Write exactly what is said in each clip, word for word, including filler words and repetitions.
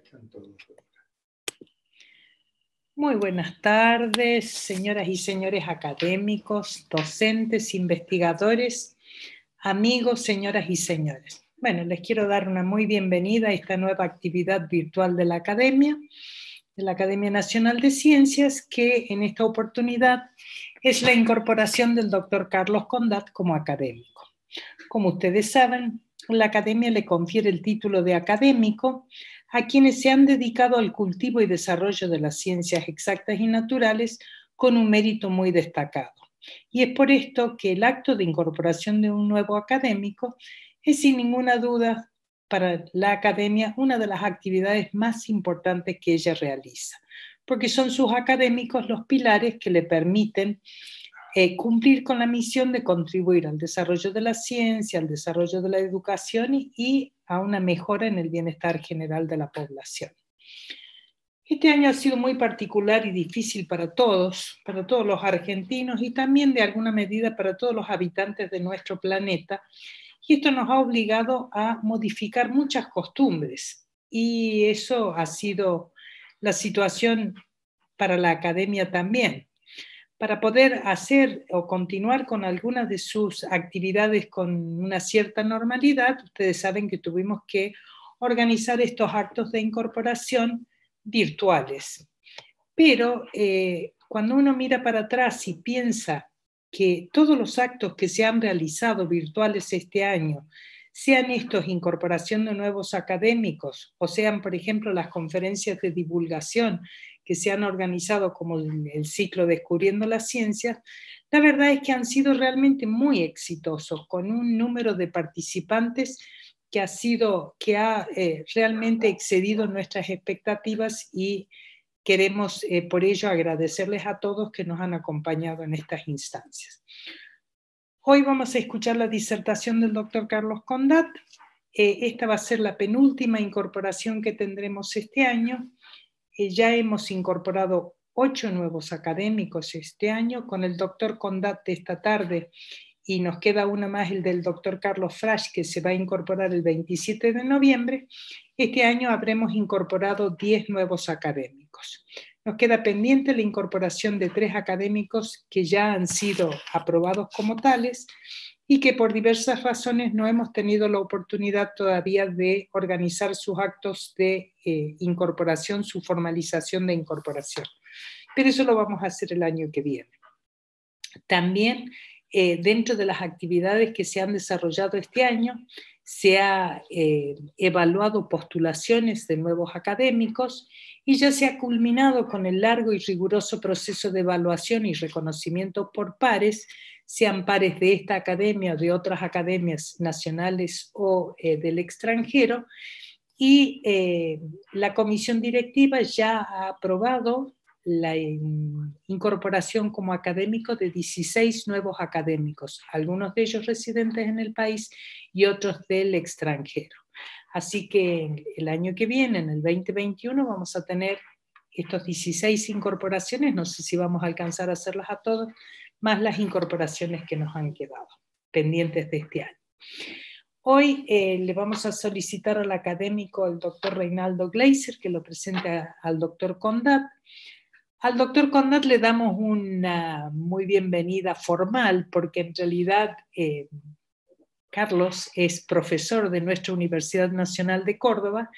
Muy buenas tardes, señoras y señores académicos, docentes, investigadores, amigos, señoras y señores. Bueno, les quiero dar una muy bienvenida a esta nueva actividad virtual de la Academia, de la Academia Nacional de Ciencias, que en esta oportunidad es la incorporación del doctor Carlos Condat como académico. Como ustedes saben, la Academia le confiere el título de académico a quienes se han dedicado al cultivo y desarrollo de las ciencias exactas y naturales con un mérito muy destacado. Y es por esto que el acto de incorporación de un nuevo académico es sin ninguna duda para la Academia una de las actividades más importantes que ella realiza, porque son sus académicos los pilares que le permiten Eh, cumplir con la misión de contribuir al desarrollo de la ciencia, al desarrollo de la educación y, y a una mejora en el bienestar general de la población. Este año ha sido muy particular y difícil para todos, para todos los argentinos y también de alguna medida para todos los habitantes de nuestro planeta, y esto nos ha obligado a modificar muchas costumbres, y eso ha sido la situación para la Academia también. Para poder hacer o continuar con algunas de sus actividades con una cierta normalidad, ustedes saben que tuvimos que organizar estos actos de incorporación virtuales. Pero eh, cuando uno mira para atrás y piensa que todos los actos que se han realizado virtuales este año, sean estos incorporación de nuevos académicos, o sean, por ejemplo, las conferencias de divulgación que se han organizado como el ciclo Descubriendo las Ciencias, la verdad es que han sido realmente muy exitosos, con un número de participantes que ha, sido, que ha eh, realmente excedido nuestras expectativas, y queremos eh, por ello agradecerles a todos que nos han acompañado en estas instancias. Hoy vamos a escuchar la disertación del doctor Carlos Condat. Eh, esta va a ser la penúltima incorporación que tendremos este año. Eh, ya hemos incorporado ocho nuevos académicos este año, con el doctor Condat de esta tarde, y nos queda una más, el del doctor Carlos Frasch, que se va a incorporar el veintisiete de noviembre. Este año habremos incorporado diez nuevos académicos. Nos queda pendiente la incorporación de tres académicos que ya han sido aprobados como tales y que por diversas razones no hemos tenido la oportunidad todavía de organizar sus actos de eh, incorporación, su formalización de incorporación. Pero eso lo vamos a hacer el año que viene. También eh, dentro de las actividades que se han desarrollado este año, se ha eh, evaluado postulaciones de nuevos académicos y ya se ha culminado con el largo y riguroso proceso de evaluación y reconocimiento por pares, sean pares de esta academia o de otras academias nacionales o eh, del extranjero, y eh, la comisión directiva ya ha aprobado la in, incorporación como académico de dieciséis nuevos académicos, algunos de ellos residentes en el país y otros del extranjero. Así que el año que viene, en el veinte veintiuno, vamos a tener estos dieciséis incorporaciones, no sé si vamos a alcanzar a hacerlas a todos, más las incorporaciones que nos han quedado pendientes de este año. Hoy eh, le vamos a solicitar al académico, el doctor Reinaldo Gleiser, que lo presente a, al doctor Condat. Al doctor Condat le damos una muy bienvenida formal, porque en realidad eh, Carlos es profesor de nuestra Universidad Nacional de Córdoba,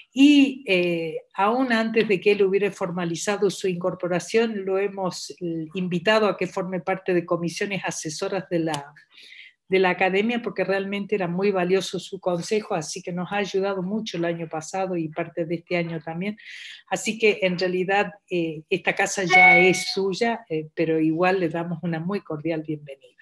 y eh, aún antes de que él hubiera formalizado su incorporación, lo hemos invitado a que forme parte de comisiones asesoras de la, de la Academia, porque realmente era muy valioso su consejo, así que nos ha ayudado mucho el año pasado y parte de este año también. Así que en realidad eh, esta casa ya es suya, eh, pero igual le damos una muy cordial bienvenida.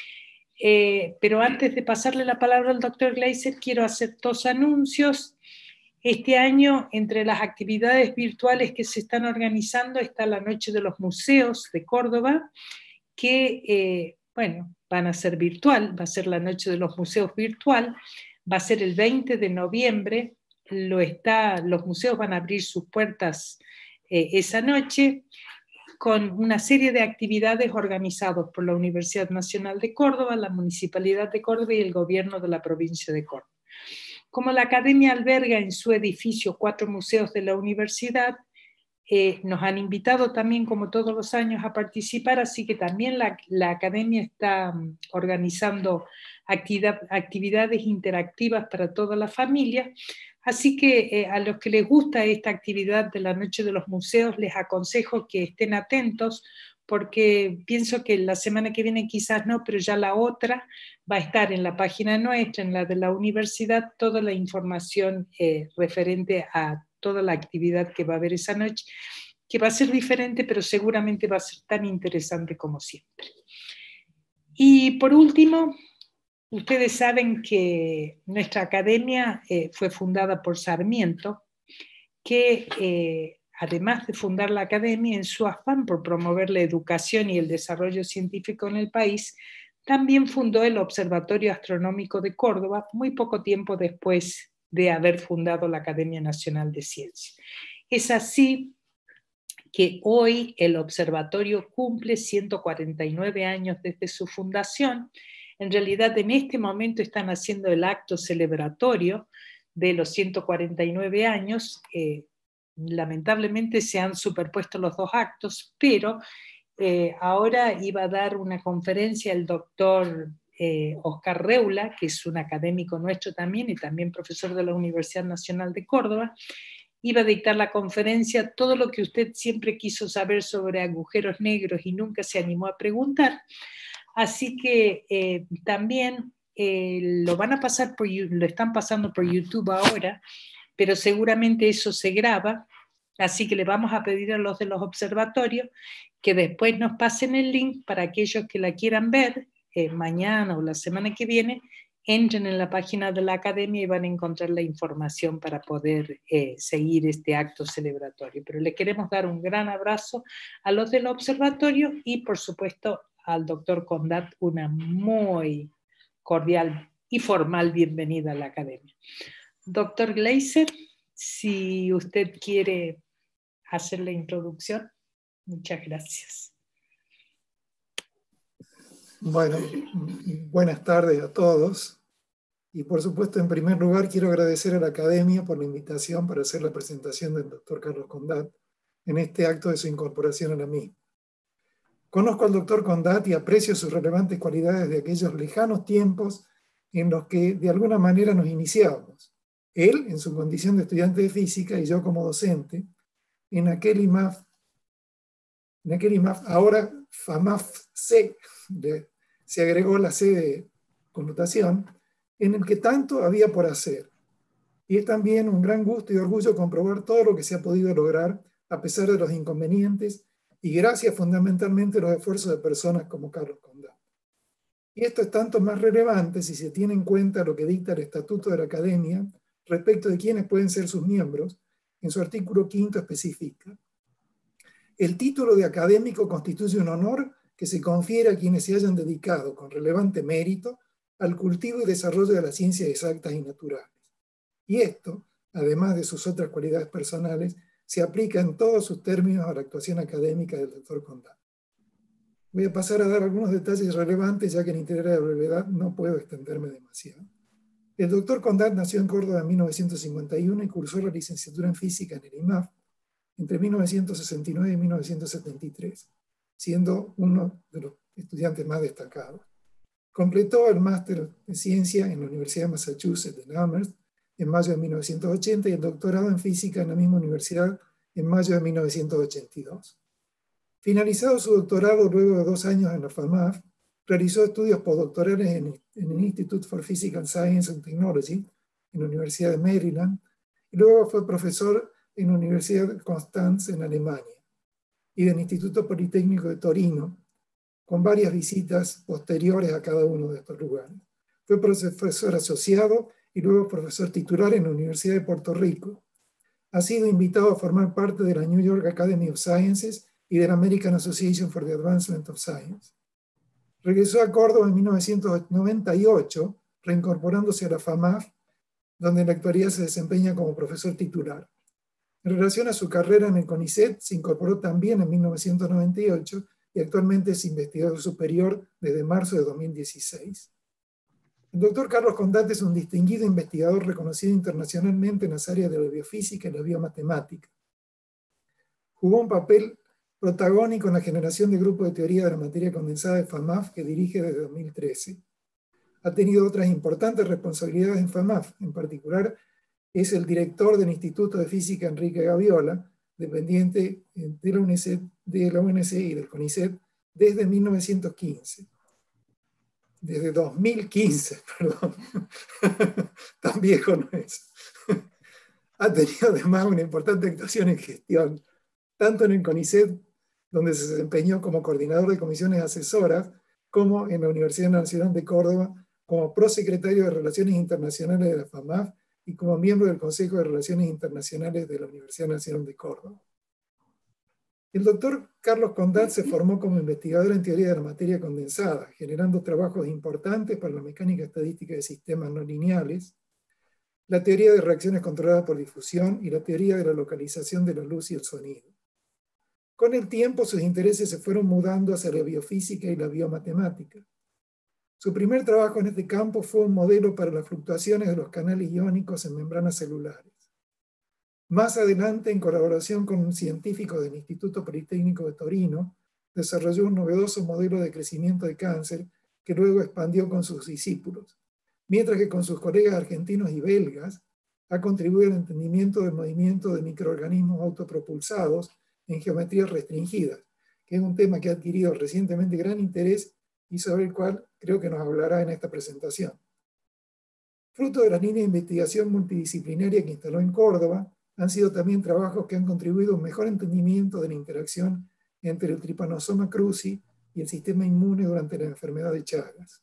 Eh, pero antes de pasarle la palabra al doctor Gleiser, quiero hacer dos anuncios. Este año, entre las actividades virtuales que se están organizando, está la Noche de los Museos de Córdoba, que, eh, bueno, van a ser virtual, va a ser la Noche de los Museos virtual, va a ser el veinte de noviembre, lo está, los museos van a abrir sus puertas eh, esa noche, con una serie de actividades organizadas por la Universidad Nacional de Córdoba, la Municipalidad de Córdoba y el Gobierno de la provincia de Córdoba. Como la Academia alberga en su edificio cuatro museos de la universidad, eh, nos han invitado también, como todos los años, a participar, así que también la, la Academia está um, organizando actividad, actividades interactivas para toda la familia. Así que eh, a los que les gusta esta actividad de la Noche de los Museos, les aconsejo que estén atentos, porque pienso que la semana que viene quizás no, pero ya la otra va a estar en la página nuestra, en la de la universidad, toda la información eh, referente a toda la actividad que va a haber esa noche, que va a ser diferente, pero seguramente va a ser tan interesante como siempre. Y por último, ustedes saben que nuestra academia eh, fue fundada por Sarmiento, que eh, además de fundar la academia, en su afán por promover la educación y el desarrollo científico en el país, también fundó el Observatorio Astronómico de Córdoba, muy poco tiempo después de haber fundado la Academia Nacional de Ciencias. Es así que hoy el observatorio cumple ciento cuarenta y nueve años desde su fundación. En realidad, en este momento están haciendo el acto celebratorio de los ciento cuarenta y nueve años. Eh, lamentablemente se han superpuesto los dos actos, pero eh, ahora iba a dar una conferencia el doctor eh, Oscar Reula, que es un académico nuestro también y también profesor de la Universidad Nacional de Córdoba. Iba a dictar la conferencia todo lo que usted siempre quiso saber sobre agujeros negros y nunca se animó a preguntar. Así que eh, también eh, lo van a pasar por, lo están pasando por YouTube ahora, pero seguramente eso se graba, así que le vamos a pedir a los de los observatorios que después nos pasen el link para aquellos que la quieran ver eh, mañana o la semana que viene. Entren en la página de la academia y van a encontrar la información para poder eh, seguir este acto celebratorio. Pero le queremos dar un gran abrazo a los del observatorio y, por supuesto, al doctor Condat una muy cordial y formal bienvenida a la academia. Doctor Gleiser, si usted quiere hacer la introducción, muchas gracias. Bueno, buenas tardes a todos. Y por supuesto, en primer lugar, quiero agradecer a la Academia por la invitación para hacer la presentación del doctor Carlos Condat en este acto de su incorporación a la misma. Conozco al doctor Condat y aprecio sus relevantes cualidades de aquellos lejanos tiempos en los que de alguna manera nos iniciábamos. Él, en su condición de estudiante de física, y yo como docente, en aquel I M A F, en aquel I M A F, ahora FAMAF-C, se agregó la C de conmutación, en el que tanto había por hacer. Y es también un gran gusto y orgullo comprobar todo lo que se ha podido lograr a pesar de los inconvenientes y gracias fundamentalmente a los esfuerzos de personas como Carlos Condat. Y esto es tanto más relevante si se tiene en cuenta lo que dicta el Estatuto de la Academia respecto de quiénes pueden ser sus miembros. En su artículo quinto especifica: el título de académico constituye un honor que se confiere a quienes se hayan dedicado con relevante mérito al cultivo y desarrollo de las ciencias exactas y naturales. Y esto, además de sus otras cualidades personales, se aplica en todos sus términos a la actuación académica del doctor Condat. Voy a pasar a dar algunos detalles relevantes, ya que en interés de la brevedad no puedo extenderme demasiado. El doctor Condat nació en Córdoba en mil novecientos cincuenta y uno y cursó la licenciatura en física en el I M A F entre mil novecientos sesenta y nueve y mil novecientos setenta y tres, siendo uno de los estudiantes más destacados. Completó el máster en ciencia en la Universidad de Massachusetts de Amherst en mayo de mil novecientos ochenta y el doctorado en física en la misma universidad en mayo de mil novecientos ochenta y dos. Finalizado su doctorado luego de dos años en la FAMAF, realizó estudios postdoctorales en, en el Institute for Physical Science and Technology en la Universidad de Maryland y luego fue profesor en la Universidad de Constance en Alemania y del Instituto Politécnico de Torino, con varias visitas posteriores a cada uno de estos lugares. Fue profesor asociado y luego profesor titular en la Universidad de Puerto Rico. Ha sido invitado a formar parte de la New York Academy of Sciences y de la American Association for the Advancement of Science. Regresó a Córdoba en mil novecientos noventa y ocho, reincorporándose a la FAMAF, donde en la actualidad se desempeña como profesor titular. En relación a su carrera en el CONICET, se incorporó también en mil novecientos noventa y ocho y actualmente es investigador superior desde marzo de dos mil dieciséis. El doctor Carlos Condat es un distinguido investigador reconocido internacionalmente en las áreas de la biofísica y la biomatemática. Jugó un papel protagónico en la generación de grupos de teoría de la materia condensada de FAMAF que dirige desde dos mil trece. Ha tenido otras importantes responsabilidades en FAMAF, en particular es el director del Instituto de Física Enrique Gaviola, dependiente de la U N C, de la U N C y del CONICET desde mil novecientos quince. Desde dos mil quince, perdón. Tan viejo no es. Ha tenido además una importante actuación en gestión, tanto en el CONICET, donde se desempeñó como coordinador de comisiones asesoras, como en la Universidad Nacional de Córdoba, como prosecretario de Relaciones Internacionales de la FAMAF y como miembro del Consejo de Relaciones Internacionales de la Universidad Nacional de Córdoba. El doctor Carlos Condat se formó como investigador en teoría de la materia condensada, generando trabajos importantes para la mecánica estadística de sistemas no lineales, la teoría de reacciones controladas por difusión y la teoría de la localización de la luz y el sonido. Con el tiempo, sus intereses se fueron mudando hacia la biofísica y la biomatemática. Su primer trabajo en este campo fue un modelo para las fluctuaciones de los canales iónicos en membranas celulares. Más adelante, en colaboración con un científico del Instituto Politécnico de Torino, desarrolló un novedoso modelo de crecimiento de cáncer que luego expandió con sus discípulos, mientras que con sus colegas argentinos y belgas ha contribuido al entendimiento del movimiento de microorganismos autopropulsados en geometrías restringidas, que es un tema que ha adquirido recientemente gran interés y sobre el cual creo que nos hablará en esta presentación. Fruto de la línea de investigación multidisciplinaria que instaló en Córdoba, han sido también trabajos que han contribuido a un mejor entendimiento de la interacción entre el Trypanosoma cruzi y el sistema inmune durante la enfermedad de Chagas.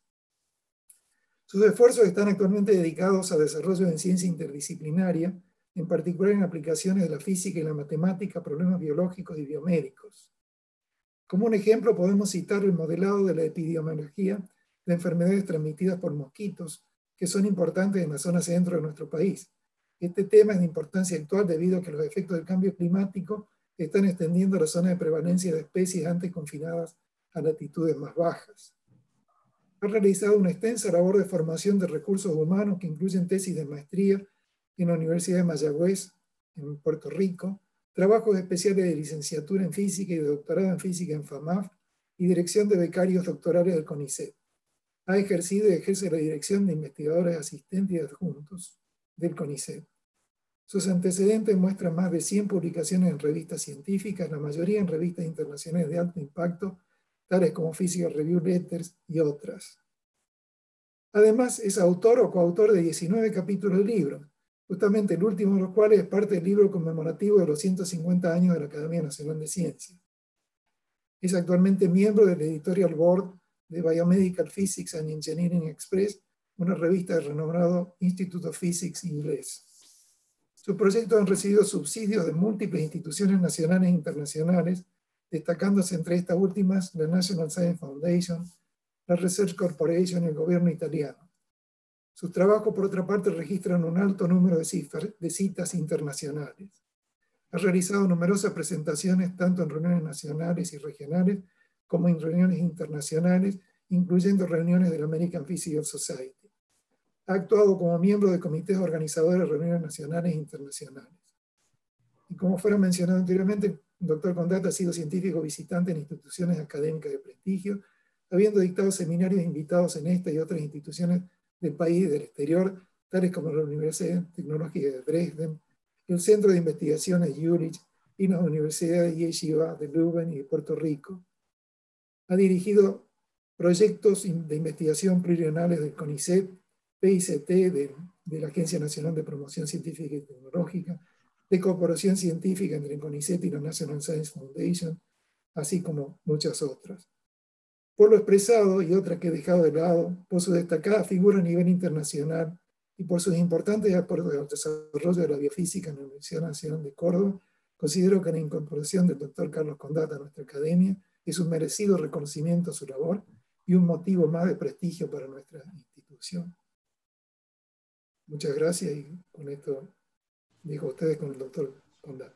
Sus esfuerzos están actualmente dedicados a desarrollo en ciencia interdisciplinaria, en particular en aplicaciones de la física y la matemática a problemas biológicos y biomédicos. Como un ejemplo podemos citar el modelado de la epidemiología de enfermedades transmitidas por mosquitos, que son importantes en la zona centro de nuestro país. Este tema es de importancia actual debido a que los efectos del cambio climático están extendiendo la zona de prevalencia de especies antes confinadas a latitudes más bajas. Ha realizado una extensa labor de formación de recursos humanos que incluyen tesis de maestría en la Universidad de Mayagüez, en Puerto Rico, trabajos especiales de licenciatura en física y de doctorado en física en FAMAF y dirección de becarios doctorales del CONICET. Ha ejercido y ejerce la dirección de investigadores asistentes y adjuntos del CONICET. Sus antecedentes muestran más de cien publicaciones en revistas científicas, la mayoría en revistas internacionales de alto impacto, tales como Physical Review Letters y otras. Además, es autor o coautor de diecinueve capítulos del libro, justamente el último de los cuales es parte del libro conmemorativo de los ciento cincuenta años de la Academia Nacional de Ciencias. Es actualmente miembro del Editorial Board de Biomedical Physics and Engineering Express, una revista del renombrado Institute of Physics inglés. Sus proyectos han recibido subsidios de múltiples instituciones nacionales e internacionales, destacándose entre estas últimas la National Science Foundation, la Research Corporation y el gobierno italiano. Sus trabajos, por otra parte, registran un alto número de, cifras, de citas internacionales. Ha realizado numerosas presentaciones tanto en reuniones nacionales y regionales como en reuniones internacionales, incluyendo reuniones de la American Physical Society. Ha actuado como miembro de comités organizadores de reuniones nacionales e internacionales. Y como fuera mencionado anteriormente, el doctor Condat ha sido científico visitante en instituciones académicas de prestigio, habiendo dictado seminarios invitados en esta y otras instituciones del país y del exterior, tales como la Universidad Tecnológica de Dresden, el Centro de Investigaciones Jülich y las universidades Yeshiva de Leuven y de Puerto Rico. Ha dirigido proyectos de investigación plurianuales del CONICET, P I C T, de, de la Agencia Nacional de Promoción Científica y Tecnológica, de cooperación científica entre el CONICET y la National Science Foundation, así como muchas otras. Por lo expresado y otras que he dejado de lado, por su destacada figura a nivel internacional y por sus importantes aportes al desarrollo de la biofísica en la Universidad Nacional de Córdoba, considero que la incorporación del doctor Carlos Condat a nuestra academia es un merecido reconocimiento a su labor y un motivo más de prestigio para nuestra institución. Muchas gracias y con esto dejo a ustedes con el doctor Condat.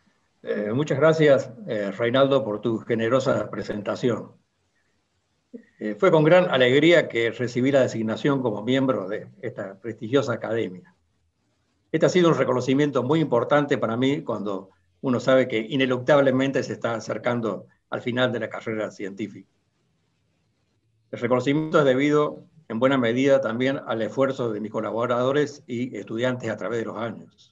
Eh, muchas gracias, eh, Reinaldo, por tu generosa presentación. Eh, fue con gran alegría que recibí la designación como miembro de esta prestigiosa academia. Este ha sido un reconocimiento muy importante para mí cuando uno sabe que ineluctablemente se está acercando al final de la carrera científica. El reconocimiento es debido en buena medida también al esfuerzo de mis colaboradores y estudiantes a través de los años.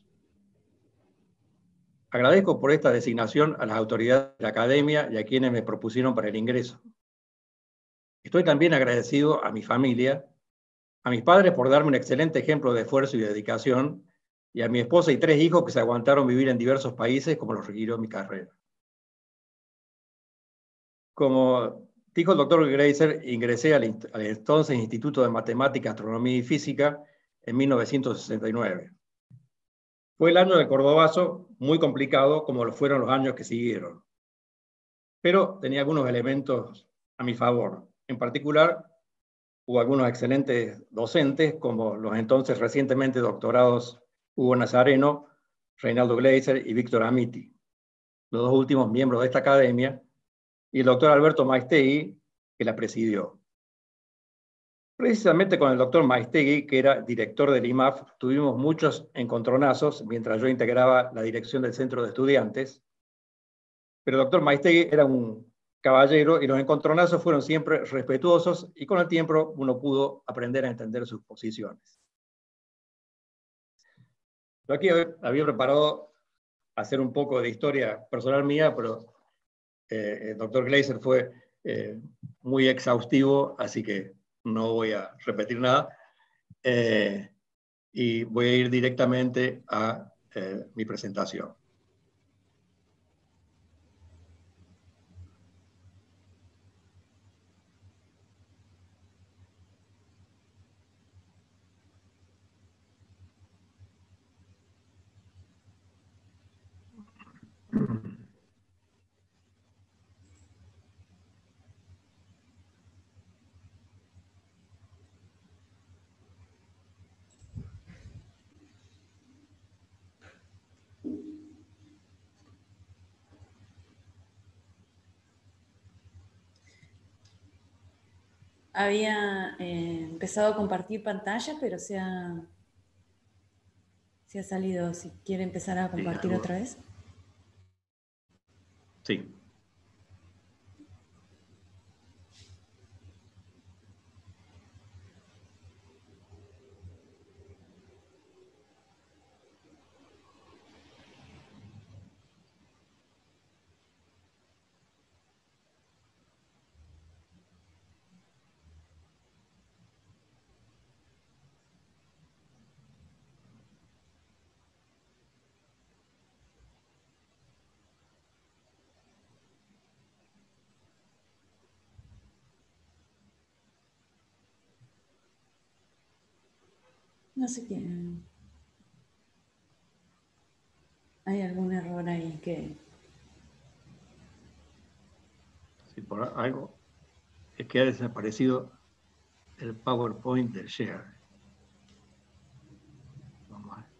Agradezco por esta designación a las autoridades de la academia y a quienes me propusieron para el ingreso. Estoy también agradecido a mi familia, a mis padres por darme un excelente ejemplo de esfuerzo y dedicación, y a mi esposa y tres hijos que se aguantaron vivir en diversos países como lo requirió mi carrera. Como dijo el doctor Glaser, ingresé al, al entonces Instituto de Matemática, Astronomía y Física en mil novecientos sesenta y nueve. Fue el año del Cordobazo, muy complicado como lo fueron los años que siguieron. Pero tenía algunos elementos a mi favor. En particular, hubo algunos excelentes docentes, como los entonces recientemente doctorados Hugo Nazareno, Reinaldo Glaser y Víctor Amiti, los dos últimos miembros de esta academia, y el doctor Alberto Maistegui, que la presidió. Precisamente con el doctor Maistegui, que era director del I M A F, tuvimos muchos encontronazos mientras yo integraba la dirección del centro de estudiantes, pero el doctor Maistegui era un caballero y los encontronazos fueron siempre respetuosos y con el tiempo uno pudo aprender a entender sus posiciones. Yo aquí había preparado hacer un poco de historia personal mía, pero eh, el doctor Glaser fue eh, muy exhaustivo, así que no voy a repetir nada. Eh, y voy a ir directamente a eh, mi presentación. Había eh, empezado a compartir pantalla, pero se ha, se ha salido. Si quiere empezar a compartir sí, otra vez. Sí. No sé qué. Hay algún error ahí que... Sí, por algo es que ha desaparecido el PowerPoint del share. Vamos a ver.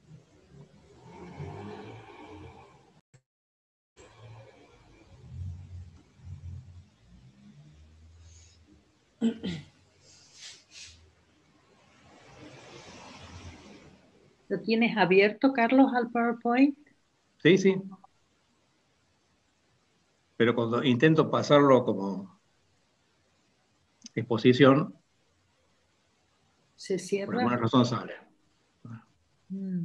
¿Lo tienes abierto, Carlos, al PowerPoint? Sí, sí. Pero cuando intento pasarlo como exposición, se cierra. Por alguna razón sale. Mm.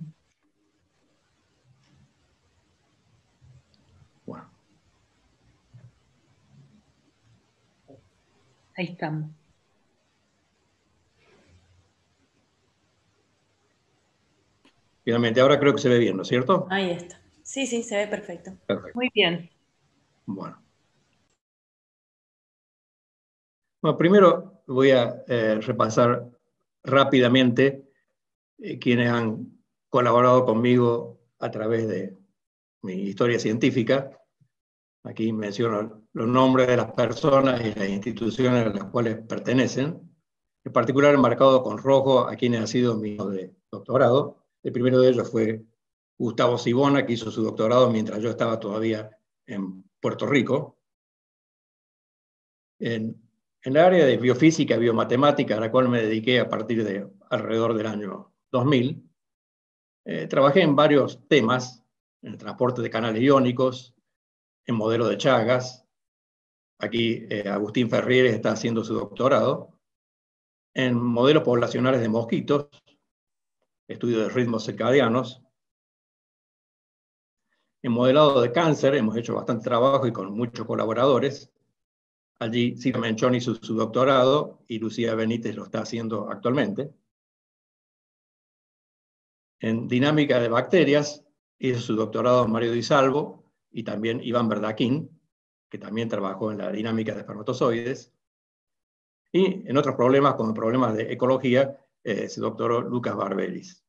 Bueno. Ahí estamos. Finalmente, ahora creo que se ve bien, ¿no es cierto? Ahí está. Sí, sí, se ve perfecto. Perfecto. Muy bien. Bueno. Bueno, primero voy a eh, repasar rápidamente eh, quienes han colaborado conmigo a través de mi historia científica. Aquí menciono los nombres de las personas y las instituciones a las cuales pertenecen. En particular, marcado con rojo a quienes han sido mi de doctorado. El primero de ellos fue Gustavo Sibona, que hizo su doctorado mientras yo estaba todavía en Puerto Rico. En En el área de biofísica y biomatemática, a la cual me dediqué a partir de alrededor del año dos mil, eh, trabajé en varios temas, en el transporte de canales iónicos, en modelo de Chagas. Aquí eh, Agustín Ferrieres está haciendo su doctorado, en modelos poblacionales de mosquitos, estudio de ritmos circadianos, en modelado de cáncer, hemos hecho bastante trabajo y con muchos colaboradores. Allí Silvia Menchón hizo su doctorado y Lucía Benítez lo está haciendo actualmente. En dinámica de bacterias hizo su doctorado Mario Di Salvo y también Iván Verdaquín, que también trabajó en la dinámica de espermatozoides. Y en otros problemas, como problemas de ecología, eh, se doctoró Lucas Barberis.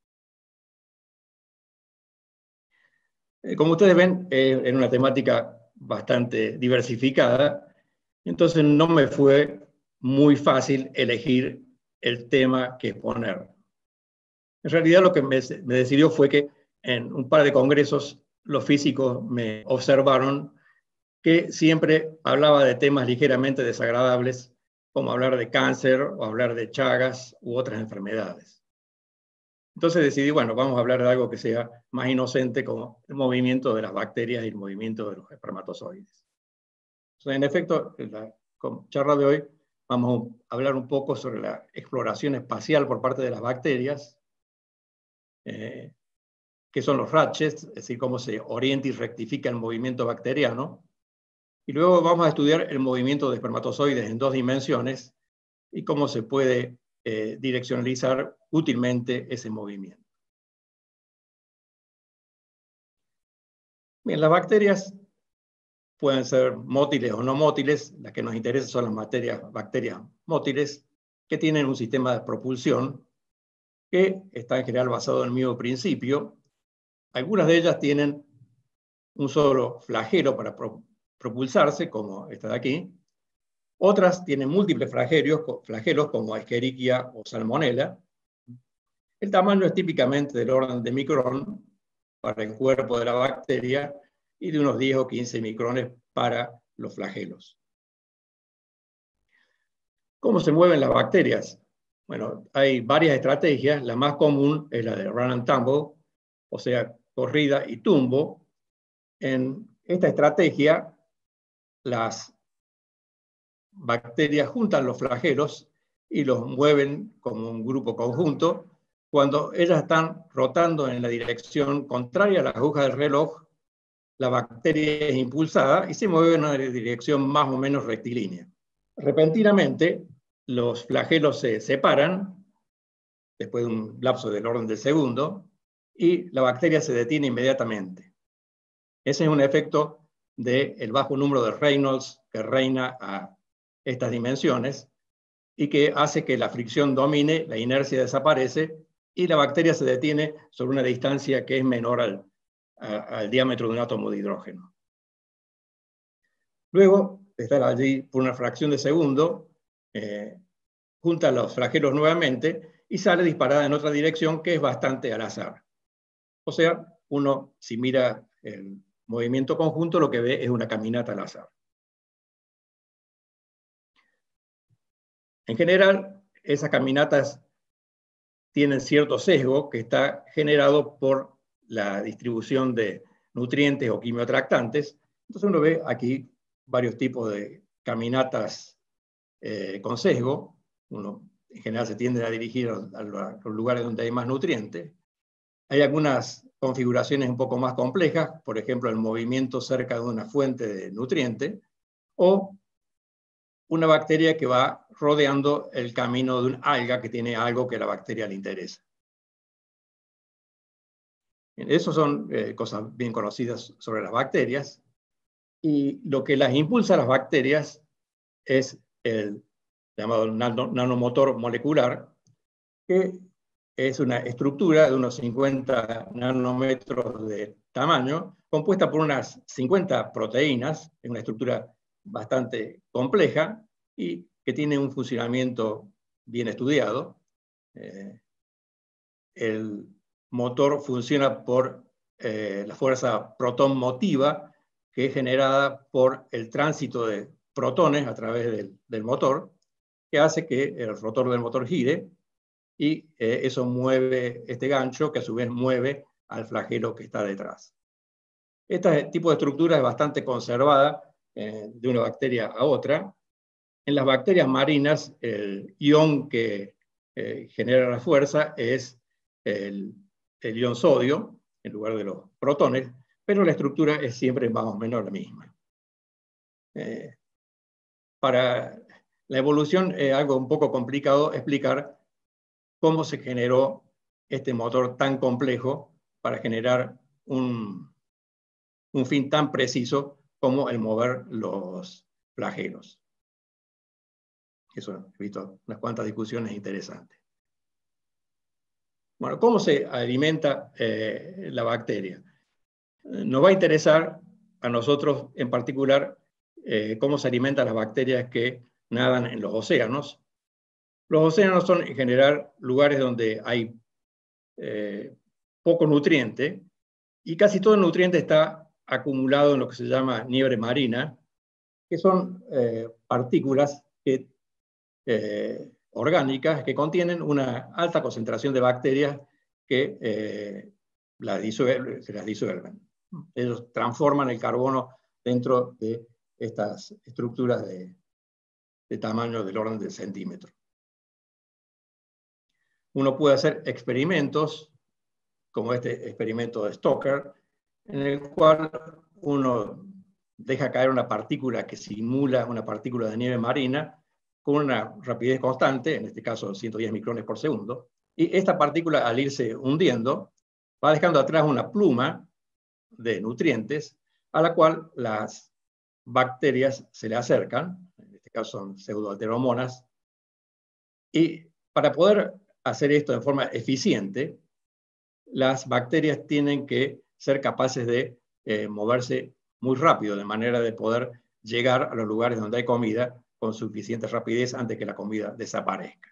Eh, como ustedes ven, eh, en una temática bastante diversificada, entonces no me fue muy fácil elegir el tema que poner. En realidad lo que me, me decidió fue que en un par de congresos los físicos me observaron que siempre hablaba de temas ligeramente desagradables, como hablar de cáncer o hablar de Chagas u otras enfermedades. Entonces decidí, bueno, vamos a hablar de algo que sea más inocente, como el movimiento de las bacterias y el movimiento de los espermatozoides. Entonces, en efecto, en la charla de hoy vamos a hablar un poco sobre la exploración espacial por parte de las bacterias, eh, qué son los ratchets, es decir, cómo se orienta y rectifica el movimiento bacteriano. Y luego vamos a estudiar el movimiento de espermatozoides en dos dimensiones y cómo se puede eh, direccionalizar útilmente ese movimiento. Bien, las bacterias pueden ser mótiles o no mótiles. Las que nos interesan son las bacterias, bacterias mótiles, que tienen un sistema de propulsión que está en general basado en el mismo principio. Algunas de ellas tienen un solo flagelo para pro propulsarse, como esta de aquí. Otras tienen múltiples flagelos, flagelos como Escherichia o Salmonella. El tamaño es típicamente del orden de micrón para el cuerpo de la bacteria y de unos diez o quince micrones para los flagelos. ¿Cómo se mueven las bacterias? Bueno, hay varias estrategias. La más común es la de run and tumble, o sea, corrida y tumbo. En esta estrategia, las bacterias juntan los flagelos y los mueven como un grupo conjunto. Cuando ellas están rotando en la dirección contraria a la aguja del reloj, la bacteria es impulsada y se mueve en una dirección más o menos rectilínea. Repentinamente, los flagelos se separan, después de un lapso del orden del segundo, y la bacteria se detiene inmediatamente. Ese es un efecto del bajo número de Reynolds que reina a estas dimensiones y que hace que la fricción domine, la inercia desaparece y la bacteria se detiene sobre una distancia que es menor al, a, al diámetro de un átomo de hidrógeno. Luego, de estar allí por una fracción de segundo, eh, junta los flagelos nuevamente y sale disparada en otra dirección que es bastante al azar. O sea, uno, si mira el movimiento conjunto, lo que ve es una caminata al azar. En general, esas caminatas tienen cierto sesgo que está generado por la distribución de nutrientes o quimiotractantes. Entonces uno ve aquí varios tipos de caminatas eh, con sesgo. Uno en general se tiende a dirigir a, a los lugares donde hay más nutrientes. Hay algunas configuraciones un poco más complejas, por ejemplo, el movimiento cerca de una fuente de nutriente, o una bacteria que va rodeando el camino de un alga que tiene algo que a la bacteria le interesa. Esas son eh, cosas bien conocidas sobre las bacterias. Y lo que las impulsa a las bacterias es el llamado nano, nanomotor molecular, que es una estructura de unos cincuenta nanómetros de tamaño, compuesta por unas cincuenta proteínas, es una estructura bastante compleja y que tiene un funcionamiento bien estudiado. Eh, el motor funciona por eh, la fuerza protón motiva, que es generada por el tránsito de protones a través del, del motor, que hace que el rotor del motor gire y eh, eso mueve este gancho que a su vez mueve al flagelo que está detrás. Este tipo de estructura es bastante conservada eh, de una bacteria a otra. En las bacterias marinas, el ion que eh, genera la fuerza es el, el ion sodio, en lugar de los protones, pero la estructura es siempre más o menos la misma. Eh, para la evolución es algo un poco complicado explicar cómo se generó este motor tan complejo para generar un, un fin tan preciso como el mover los flagelos. Eso he visto unas cuantas discusiones interesantes. Bueno, ¿cómo se alimenta eh, la bacteria? Nos va a interesar a nosotros en particular eh, cómo se alimentan las bacterias que nadan en los océanos. Los océanos son en general lugares donde hay eh, poco nutriente y casi todo el nutriente está acumulado en lo que se llama nieve marina, que son eh, partículas que, eh, orgánicas que contienen una alta concentración de bacterias que eh, las disuelven, se las disuelven. Ellos transforman el carbono dentro de estas estructuras de, de tamaño del orden del centímetro. Uno puede hacer experimentos, como este experimento de Stoker, en el cual uno deja caer una partícula que simula una partícula de nieve marina con una rapidez constante, en este caso ciento diez micrones por segundo, y esta partícula al irse hundiendo va dejando atrás una pluma de nutrientes a la cual las bacterias se le acercan, en este caso son pseudoalteromonas, y para poder hacer esto de forma eficiente, las bacterias tienen que ser capaces de eh, moverse muy rápido, de manera de poder llegar a los lugares donde hay comida con suficiente rapidez antes que la comida desaparezca.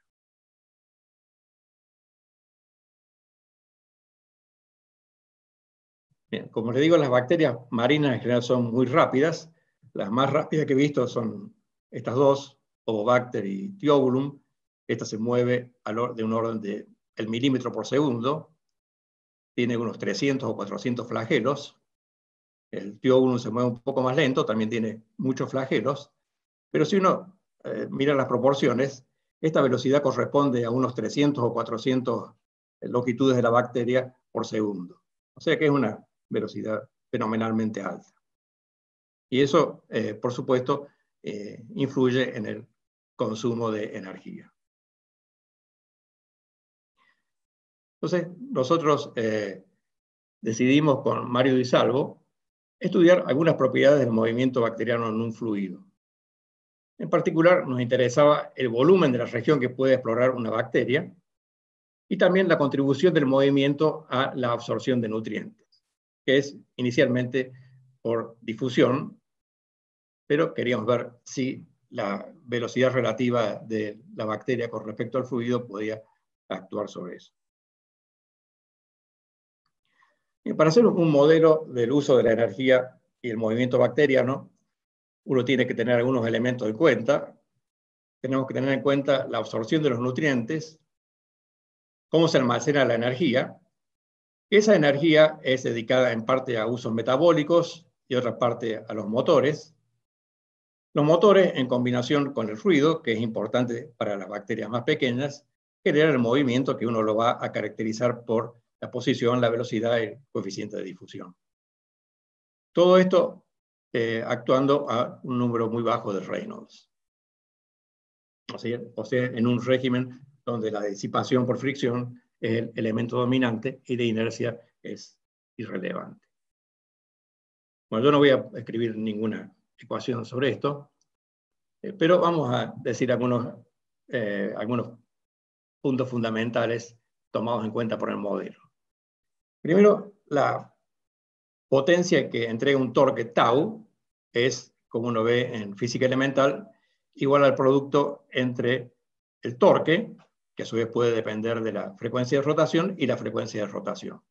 Bien, como les digo, las bacterias marinas en general son muy rápidas. Las más rápidas que he visto son estas dos, Ovobacter y Thiovulum. Esta se mueve de un orden de el milímetro por segundo. Tiene unos trescientos o cuatrocientos flagelos. El Thiovulum se mueve un poco más lento, también tiene muchos flagelos. Pero si uno eh, mira las proporciones, esta velocidad corresponde a unos trescientos o cuatrocientos longitudes de la bacteria por segundo. O sea que es una velocidad fenomenalmente alta. Y eso, eh, por supuesto, eh, influye en el consumo de energía. Entonces, nosotros eh, decidimos con Mario Di Salvo estudiar algunas propiedades del movimiento bacteriano en un fluido. En particular, nos interesaba el volumen de la región que puede explorar una bacteria y también la contribución del movimiento a la absorción de nutrientes, que es inicialmente por difusión, pero queríamos ver si la velocidad relativa de la bacteria con respecto al fluido podía actuar sobre eso. Y para hacer un modelo del uso de la energía y el movimiento bacteriano, uno tiene que tener algunos elementos en cuenta. Tenemos que tener en cuenta la absorción de los nutrientes, cómo se almacena la energía. Esa energía es dedicada en parte a usos metabólicos y otra parte a los motores. Los motores, en combinación con el fluido, que es importante para las bacterias más pequeñas, generan el movimiento que uno lo va a caracterizar por la posición, la velocidad y el coeficiente de difusión. Todo esto eh, actuando a un número muy bajo de Reynolds. O sea, o sea, en un régimen donde la disipación por fricción es el elemento dominante y la inercia es irrelevante. Bueno, yo no voy a escribir ninguna ecuación sobre esto, eh, pero vamos a decir algunos, eh, algunos puntos fundamentales tomados en cuenta por el modelo. Primero, la potencia que entrega un torque tau es, como uno ve en física elemental, igual al producto entre el torque, que a su vez puede depender de la frecuencia de rotación, y la frecuencia de rotación.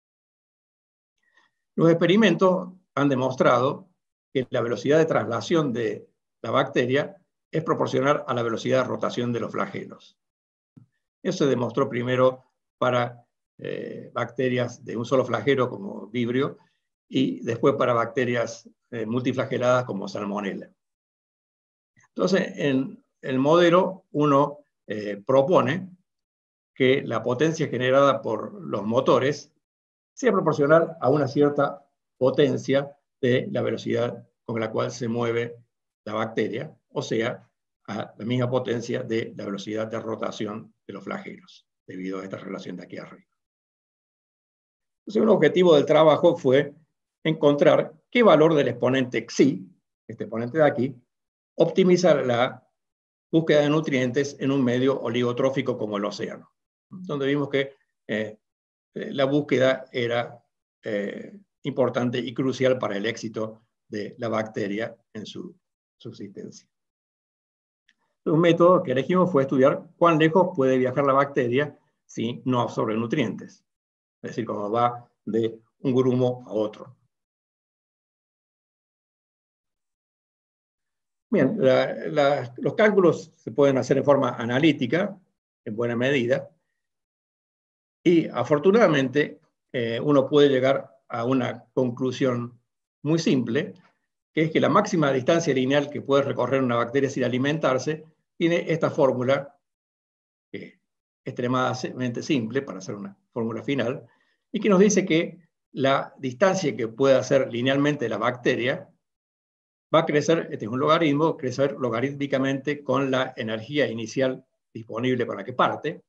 Los experimentos han demostrado que la velocidad de traslación de la bacteria es proporcional a la velocidad de rotación de los flagelos. Eso se demostró primero para eh, bacterias de un solo flagelo como Vibrio y después para bacterias eh, multiflageladas como Salmonella. Entonces, en el modelo uno eh, propone que la potencia generada por los motores sea proporcional a una cierta potencia de la velocidad con la cual se mueve la bacteria, o sea, a la misma potencia de la velocidad de rotación de los flagelos, debido a esta relación de aquí arriba. Entonces, un objetivo del trabajo fue encontrar qué valor del exponente Xi, este exponente de aquí, optimiza la búsqueda de nutrientes en un medio oligotrófico como el océano, donde vimos que eh, la búsqueda era eh, importante y crucial para el éxito de la bacteria en su subsistencia. Un método que elegimos fue estudiar cuán lejos puede viajar la bacteria si no absorbe nutrientes, es decir, cómo va de un grumo a otro. Bien, la, la, los cálculos se pueden hacer en forma analítica, en buena medida, y afortunadamente eh, uno puede llegar a una conclusión muy simple, que es que la máxima distancia lineal que puede recorrer una bacteria sin alimentarse tiene esta fórmula, que es extremadamente simple para hacer una fórmula final, y que nos dice que la distancia que puede hacer linealmente la bacteria va a crecer, este es un logaritmo, crecer logarítmicamente con la energía inicial disponible con la que parte.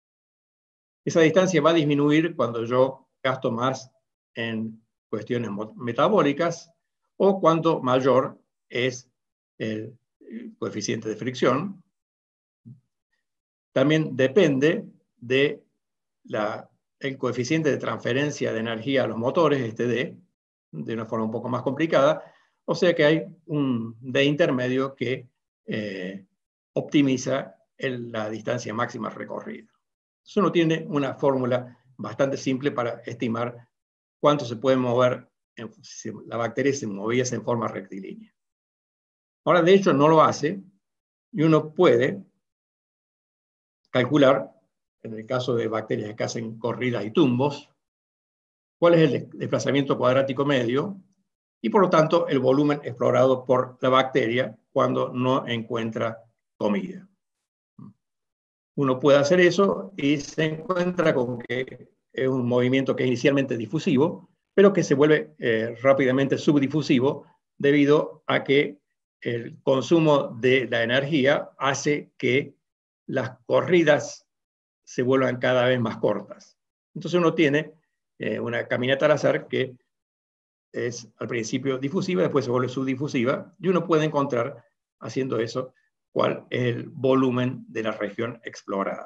Esa distancia va a disminuir cuando yo gasto más en cuestiones metabólicas o cuanto mayor es el coeficiente de fricción. También depende de la, el coeficiente de transferencia de energía a los motores, este D, de una forma un poco más complicada. O sea que hay un D intermedio que eh, optimiza el, la distancia máxima recorrida. Entonces uno tiene una fórmula bastante simple para estimar cuánto se puede mover, en, si la bacteria se moviese en forma rectilínea. Ahora, de hecho, no lo hace, y uno puede calcular, en el caso de bacterias que hacen corridas y tumbos, cuál es el desplazamiento cuadrático medio, y por lo tanto el volumen explorado por la bacteria cuando no encuentra comida. Uno puede hacer eso y se encuentra con que es un movimiento que es inicialmente difusivo, pero que se vuelve eh, rápidamente subdifusivo debido a que el consumo de la energía hace que las corridas se vuelvan cada vez más cortas. Entonces uno tiene eh, una caminata al azar que es al principio difusiva, después se vuelve subdifusiva, y uno puede encontrar, haciendo eso, cuál es el volumen de la región explorada.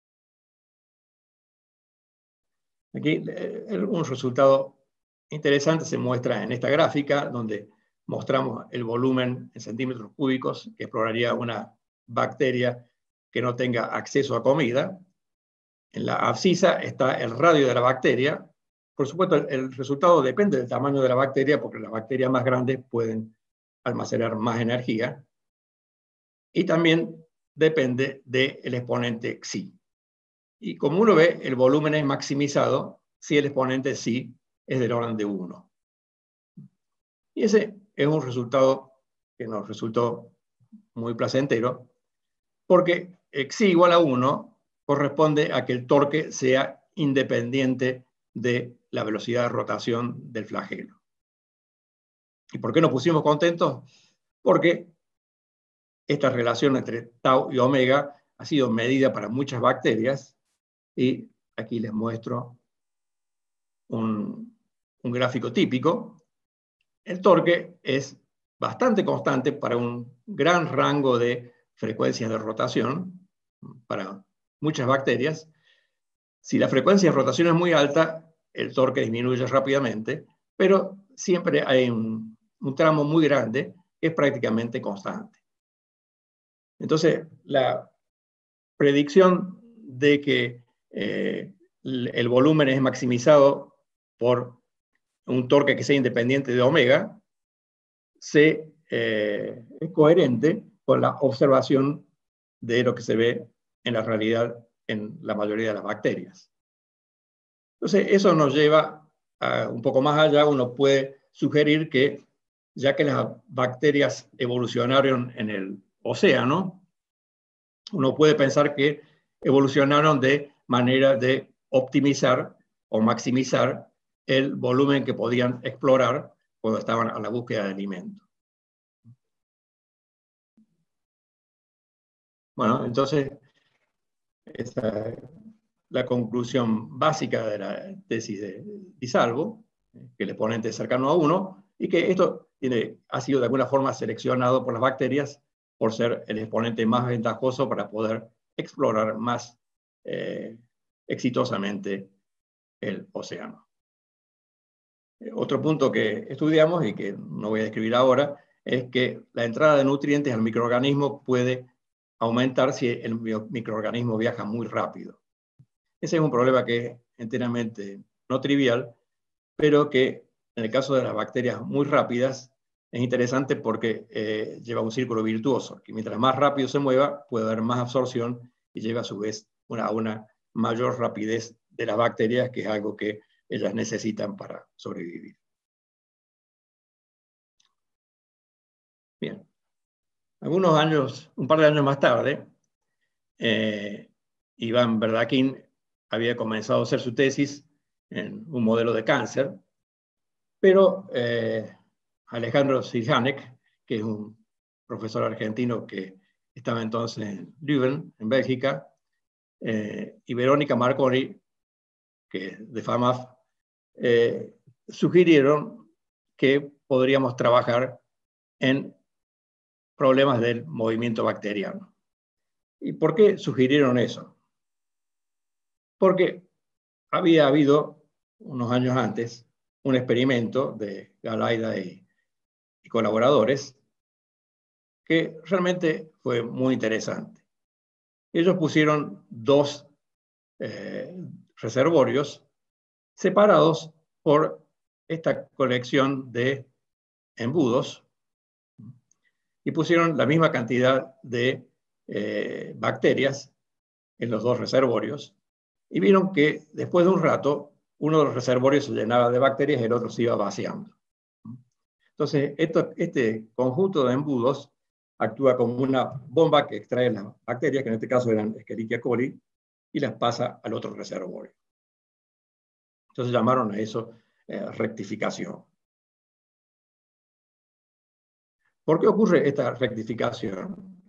Aquí eh, un resultado interesante se muestra en esta gráfica, donde mostramos el volumen en centímetros cúbicos que exploraría una bacteria que no tenga acceso a comida. En la abscisa está el radio de la bacteria. Por supuesto, el, el resultado depende del tamaño de la bacteria, porque las bacterias más grandes pueden almacenar más energía. Y también depende del exponente Xi. Y como uno ve, el volumen es maximizado si el exponente Xi es del orden de uno. Y ese es un resultado que nos resultó muy placentero, porque Xi igual a uno corresponde a que el torque sea independiente de la velocidad de rotación del flagelo. ¿Y por qué nos pusimos contentos? Porque esta relación entre tau y omega ha sido medida para muchas bacterias, y aquí les muestro un, un gráfico típico. El torque es bastante constante para un gran rango de frecuencias de rotación, para muchas bacterias. Si la frecuencia de rotación es muy alta, el torque disminuye rápidamente, pero siempre hay un, un tramo muy grande que es prácticamente constante. Entonces, la predicción de que eh, el volumen es maximizado por un torque que sea independiente de omega se, eh, es coherente con la observación de lo que se ve en la realidad en la mayoría de las bacterias. Entonces, eso nos lleva a, un poco más allá, uno puede sugerir que, ya que las bacterias evolucionaron en el océano, uno puede pensar que evolucionaron de manera de optimizar o maximizar el volumen que podían explorar cuando estaban a la búsqueda de alimento. Bueno, entonces, esa es la conclusión básica de la tesis de Di Salvo, que el exponente es cercano a uno, y que esto tiene, ha sido de alguna forma seleccionado por las bacterias por ser el exponente más ventajoso para poder explorar más eh, exitosamente el océano. Otro punto que estudiamos y que no voy a describir ahora es que la entrada de nutrientes al microorganismo puede aumentar si el microorganismo viaja muy rápido. Ese es un problema que es enteramente no trivial, pero que en el caso de las bacterias muy rápidas es interesante porque eh, lleva un círculo virtuoso, que mientras más rápido se mueva puede haber más absorción y lleva a su vez una, a una mayor rapidez de las bacterias, que es algo que ellas necesitan para sobrevivir. Bien. Algunos años, un par de años más tarde, eh, Iván Verdakin había comenzado a hacer su tesis en un modelo de cáncer, pero eh, Alejandro Sirjanek, que es un profesor argentino que estaba entonces en Leuven, en Bélgica, eh, y Verónica Marconi, que es de FAMAF, eh, sugirieron que podríamos trabajar en problemas del movimiento bacteriano. ¿Y por qué sugirieron eso? Porque había habido, unos años antes, un experimento de Galaida y, y colaboradores que realmente fue muy interesante. Ellos pusieron dos eh, reservorios separados por esta colección de embudos y pusieron la misma cantidad de eh, bacterias en los dos reservorios y vieron que después de un rato uno de los reservorios se llenaba de bacterias y el otro se iba vaciando. Entonces, esto, este conjunto de embudos actúa como una bomba que extrae las bacterias, que en este caso eran Escherichia coli, y las pasa al otro reservorio. Entonces llamaron a eso eh, rectificación. ¿Por qué ocurre esta rectificación?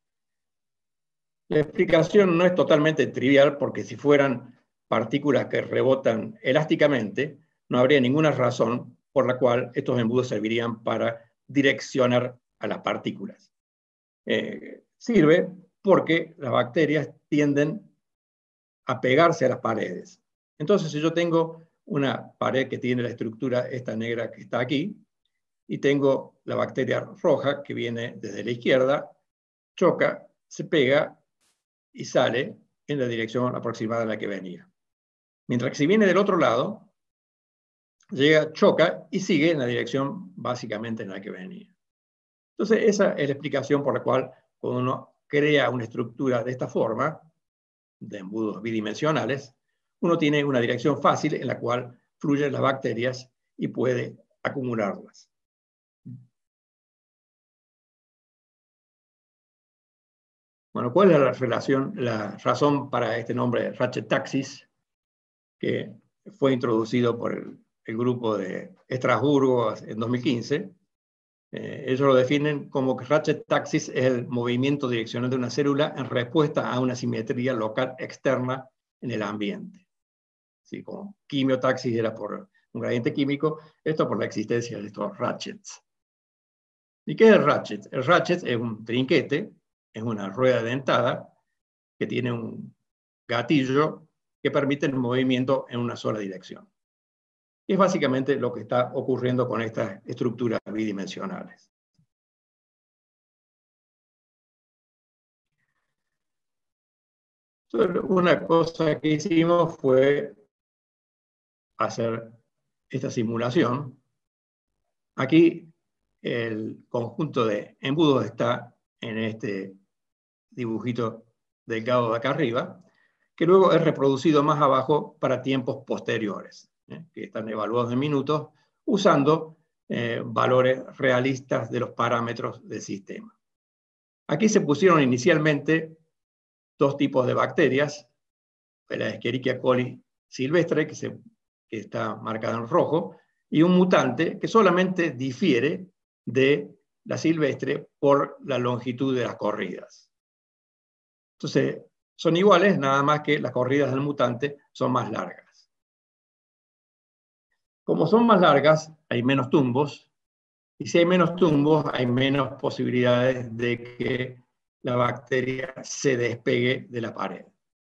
La explicación no es totalmente trivial, porque si fueran partículas que rebotan elásticamente, no habría ninguna razón por la cual estos embudos servirían para direccionar a las partículas. Eh, sirve porque las bacterias tienden a pegarse a las paredes. Entonces, si yo tengo una pared que tiene la estructura esta negra que está aquí, y tengo la bacteria roja que viene desde la izquierda, choca, se pega y sale en la dirección aproximada en la que venía. Mientras que si viene del otro lado, llega, choca y sigue en la dirección básicamente en la que venía. Entonces, esa es la explicación por la cual cuando uno crea una estructura de esta forma, de embudos bidimensionales, uno tiene una dirección fácil en la cual fluyen las bacterias y puede acumularlas. Bueno, ¿cuál es la relación, la razón para este nombre Ratchet-Taxis, que fue introducido por el, el grupo de Estrasburgo en dos mil quince? Eh, ellos lo definen como que Ratchet-Taxis es el movimiento direccional de una célula en respuesta a una simetría local externa en el ambiente. Así como quimiotaxis era por un gradiente químico, esto por la existencia de estos ratchets. ¿Y qué es el ratchet? El ratchet es un trinquete, es una rueda dentada que tiene un gatillo que permite el movimiento en una sola dirección. Y es básicamente lo que está ocurriendo con estas estructuras bidimensionales. Entonces, una cosa que hicimos fue hacer esta simulación. Aquí el conjunto de embudos está en este dibujito delgado de acá arriba, que luego es reproducido más abajo para tiempos posteriores, ¿eh? que están evaluados en minutos, usando eh, valores realistas de los parámetros del sistema. Aquí se pusieron inicialmente dos tipos de bacterias, la Escherichia coli silvestre, que, se, que está marcada en rojo, y un mutante que solamente difiere de la silvestre por la longitud de las corridas. Entonces, son iguales, nada más que las corridas del mutante son más largas. Como son más largas, hay menos tumbos, y si hay menos tumbos, hay menos posibilidades de que la bacteria se despegue de la pared.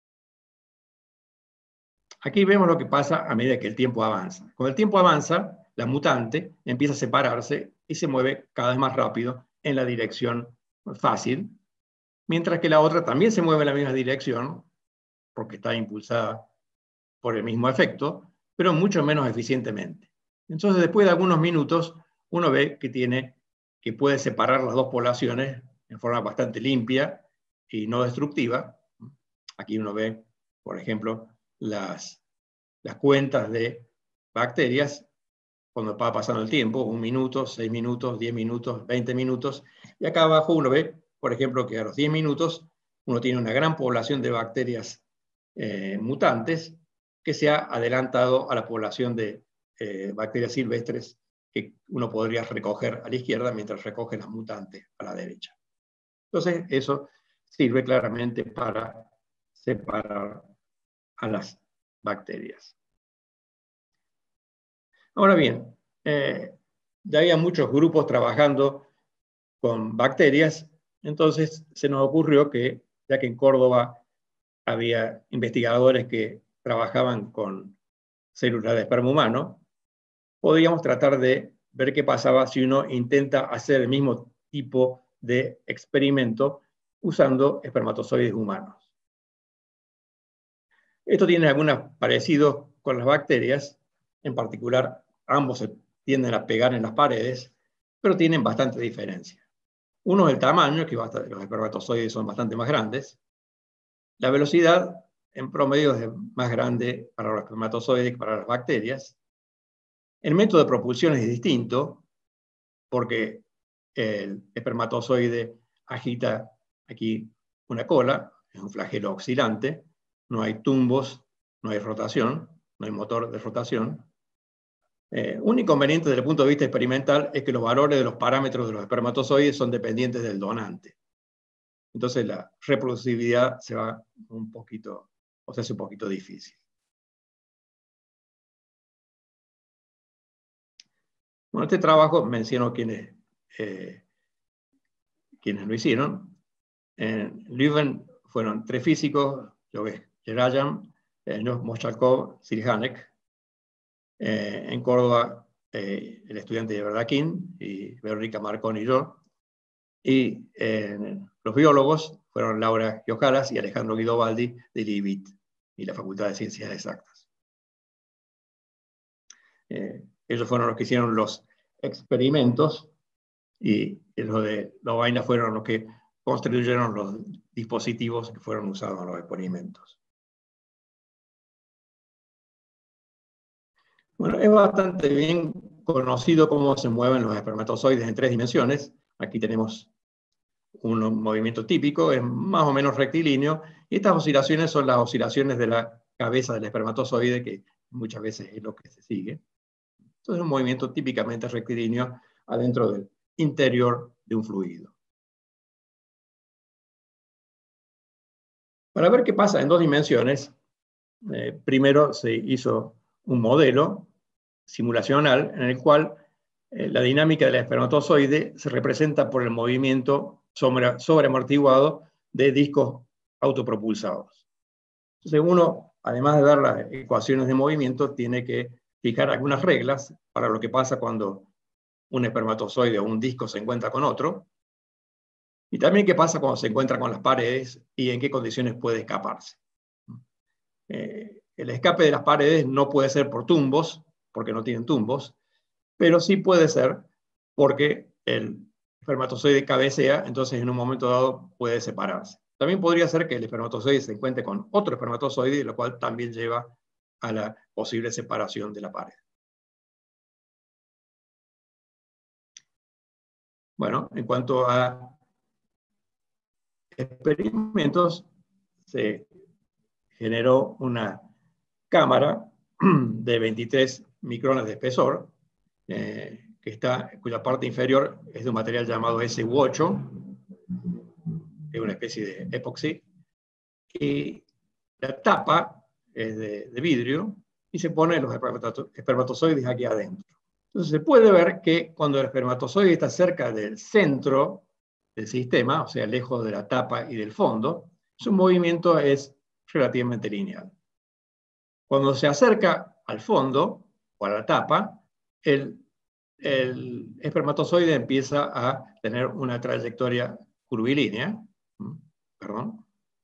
Aquí vemos lo que pasa a medida que el tiempo avanza. Con el tiempo avanza, la mutante empieza a separarse y se mueve cada vez más rápido en la dirección fácil, mientras que la otra también se mueve en la misma dirección, porque está impulsada por el mismo efecto, pero mucho menos eficientemente. Entonces, después de algunos minutos, uno ve que, tiene, que puede separar las dos poblaciones en forma bastante limpia y no destructiva. Aquí uno ve, por ejemplo, las, las cuentas de bacterias cuando va pasando el tiempo, un minuto, seis minutos, diez minutos, veinte minutos, y acá abajo uno ve, por ejemplo, que a los diez minutos uno tiene una gran población de bacterias eh, mutantes que se ha adelantado a la población de eh, bacterias silvestres que uno podría recoger a la izquierda mientras recoge las mutantes a la derecha. Entonces, eso sirve claramente para separar a las bacterias. Ahora bien, eh, ya había muchos grupos trabajando con bacterias, entonces se nos ocurrió que, ya que en Córdoba había investigadores que trabajaban con células de esperma humano, podríamos tratar de ver qué pasaba si uno intenta hacer el mismo tipo de experimento usando espermatozoides humanos. Esto tiene algunos parecidos con las bacterias, en particular ambos se tienden a pegar en las paredes, pero tienen bastante diferencia. Uno es el tamaño, que los espermatozoides son bastante más grandes. La velocidad, en promedio, es más grande para los espermatozoides que para las bacterias. El método de propulsión es distinto, porque el espermatozoide agita aquí una cola, es un flagelo oscilante, no hay tumbos, no hay rotación, no hay motor de rotación. Eh, un inconveniente desde el punto de vista experimental es que los valores de los parámetros de los espermatozoides son dependientes del donante. Entonces la reproducibilidad se va un poquito, o sea, es un poquito difícil. Bueno, este trabajo menciono quienes, eh, quienes lo hicieron. En Leuven fueron tres físicos, Yogesh Jerayan, eh, Moshakov, Sirhanek. Eh, en Córdoba, eh, el estudiante de Verdaquín y Verónica Marconi y yo. Y eh, los biólogos fueron Laura Giojalas y Alejandro Guidobaldi de I B I T y la Facultad de Ciencias Exactas. Eh, ellos fueron los que hicieron los experimentos y los de Lovaina fueron los que construyeron los dispositivos que fueron usados en los experimentos. Bueno, es bastante bien conocido cómo se mueven los espermatozoides en tres dimensiones. Aquí tenemos un movimiento típico, es más o menos rectilíneo, y estas oscilaciones son las oscilaciones de la cabeza del espermatozoide, que muchas veces es lo que se sigue. Entonces es un movimiento típicamente rectilíneo adentro del interior de un fluido. Para ver qué pasa en dos dimensiones, eh, primero se hizo un modelo simulacional en el cual eh, la dinámica del espermatozoide se representa por el movimiento sobre, sobreamortiguado de discos autopropulsados. Entonces uno, además de dar las ecuaciones de movimiento, tiene que fijar algunas reglas para lo que pasa cuando un espermatozoide o un disco se encuentra con otro, y también qué pasa cuando se encuentra con las paredes y en qué condiciones puede escaparse. Eh, el escape de las paredes no puede ser por tumbos, porque no tienen tumbos, pero sí puede ser porque el espermatozoide cabecea, entonces en un momento dado puede separarse. También podría ser que el espermatozoide se encuentre con otro espermatozoide, lo cual también lleva a la posible separación de la pared. Bueno, en cuanto a experimentos, se generó una cámara de veintitrés micrones de espesor, eh, que está, cuya parte inferior es de un material llamado S U ocho, es una especie de epoxi, y la tapa es de, de vidrio, y se ponen los espermatozoides aquí adentro. Entonces se puede ver que cuando el espermatozoide está cerca del centro del sistema, o sea, lejos de la tapa y del fondo, su movimiento es relativamente lineal. Cuando se acerca al fondo, o a la tapa, el, el espermatozoide empieza a tener una trayectoria curvilínea. Perdón.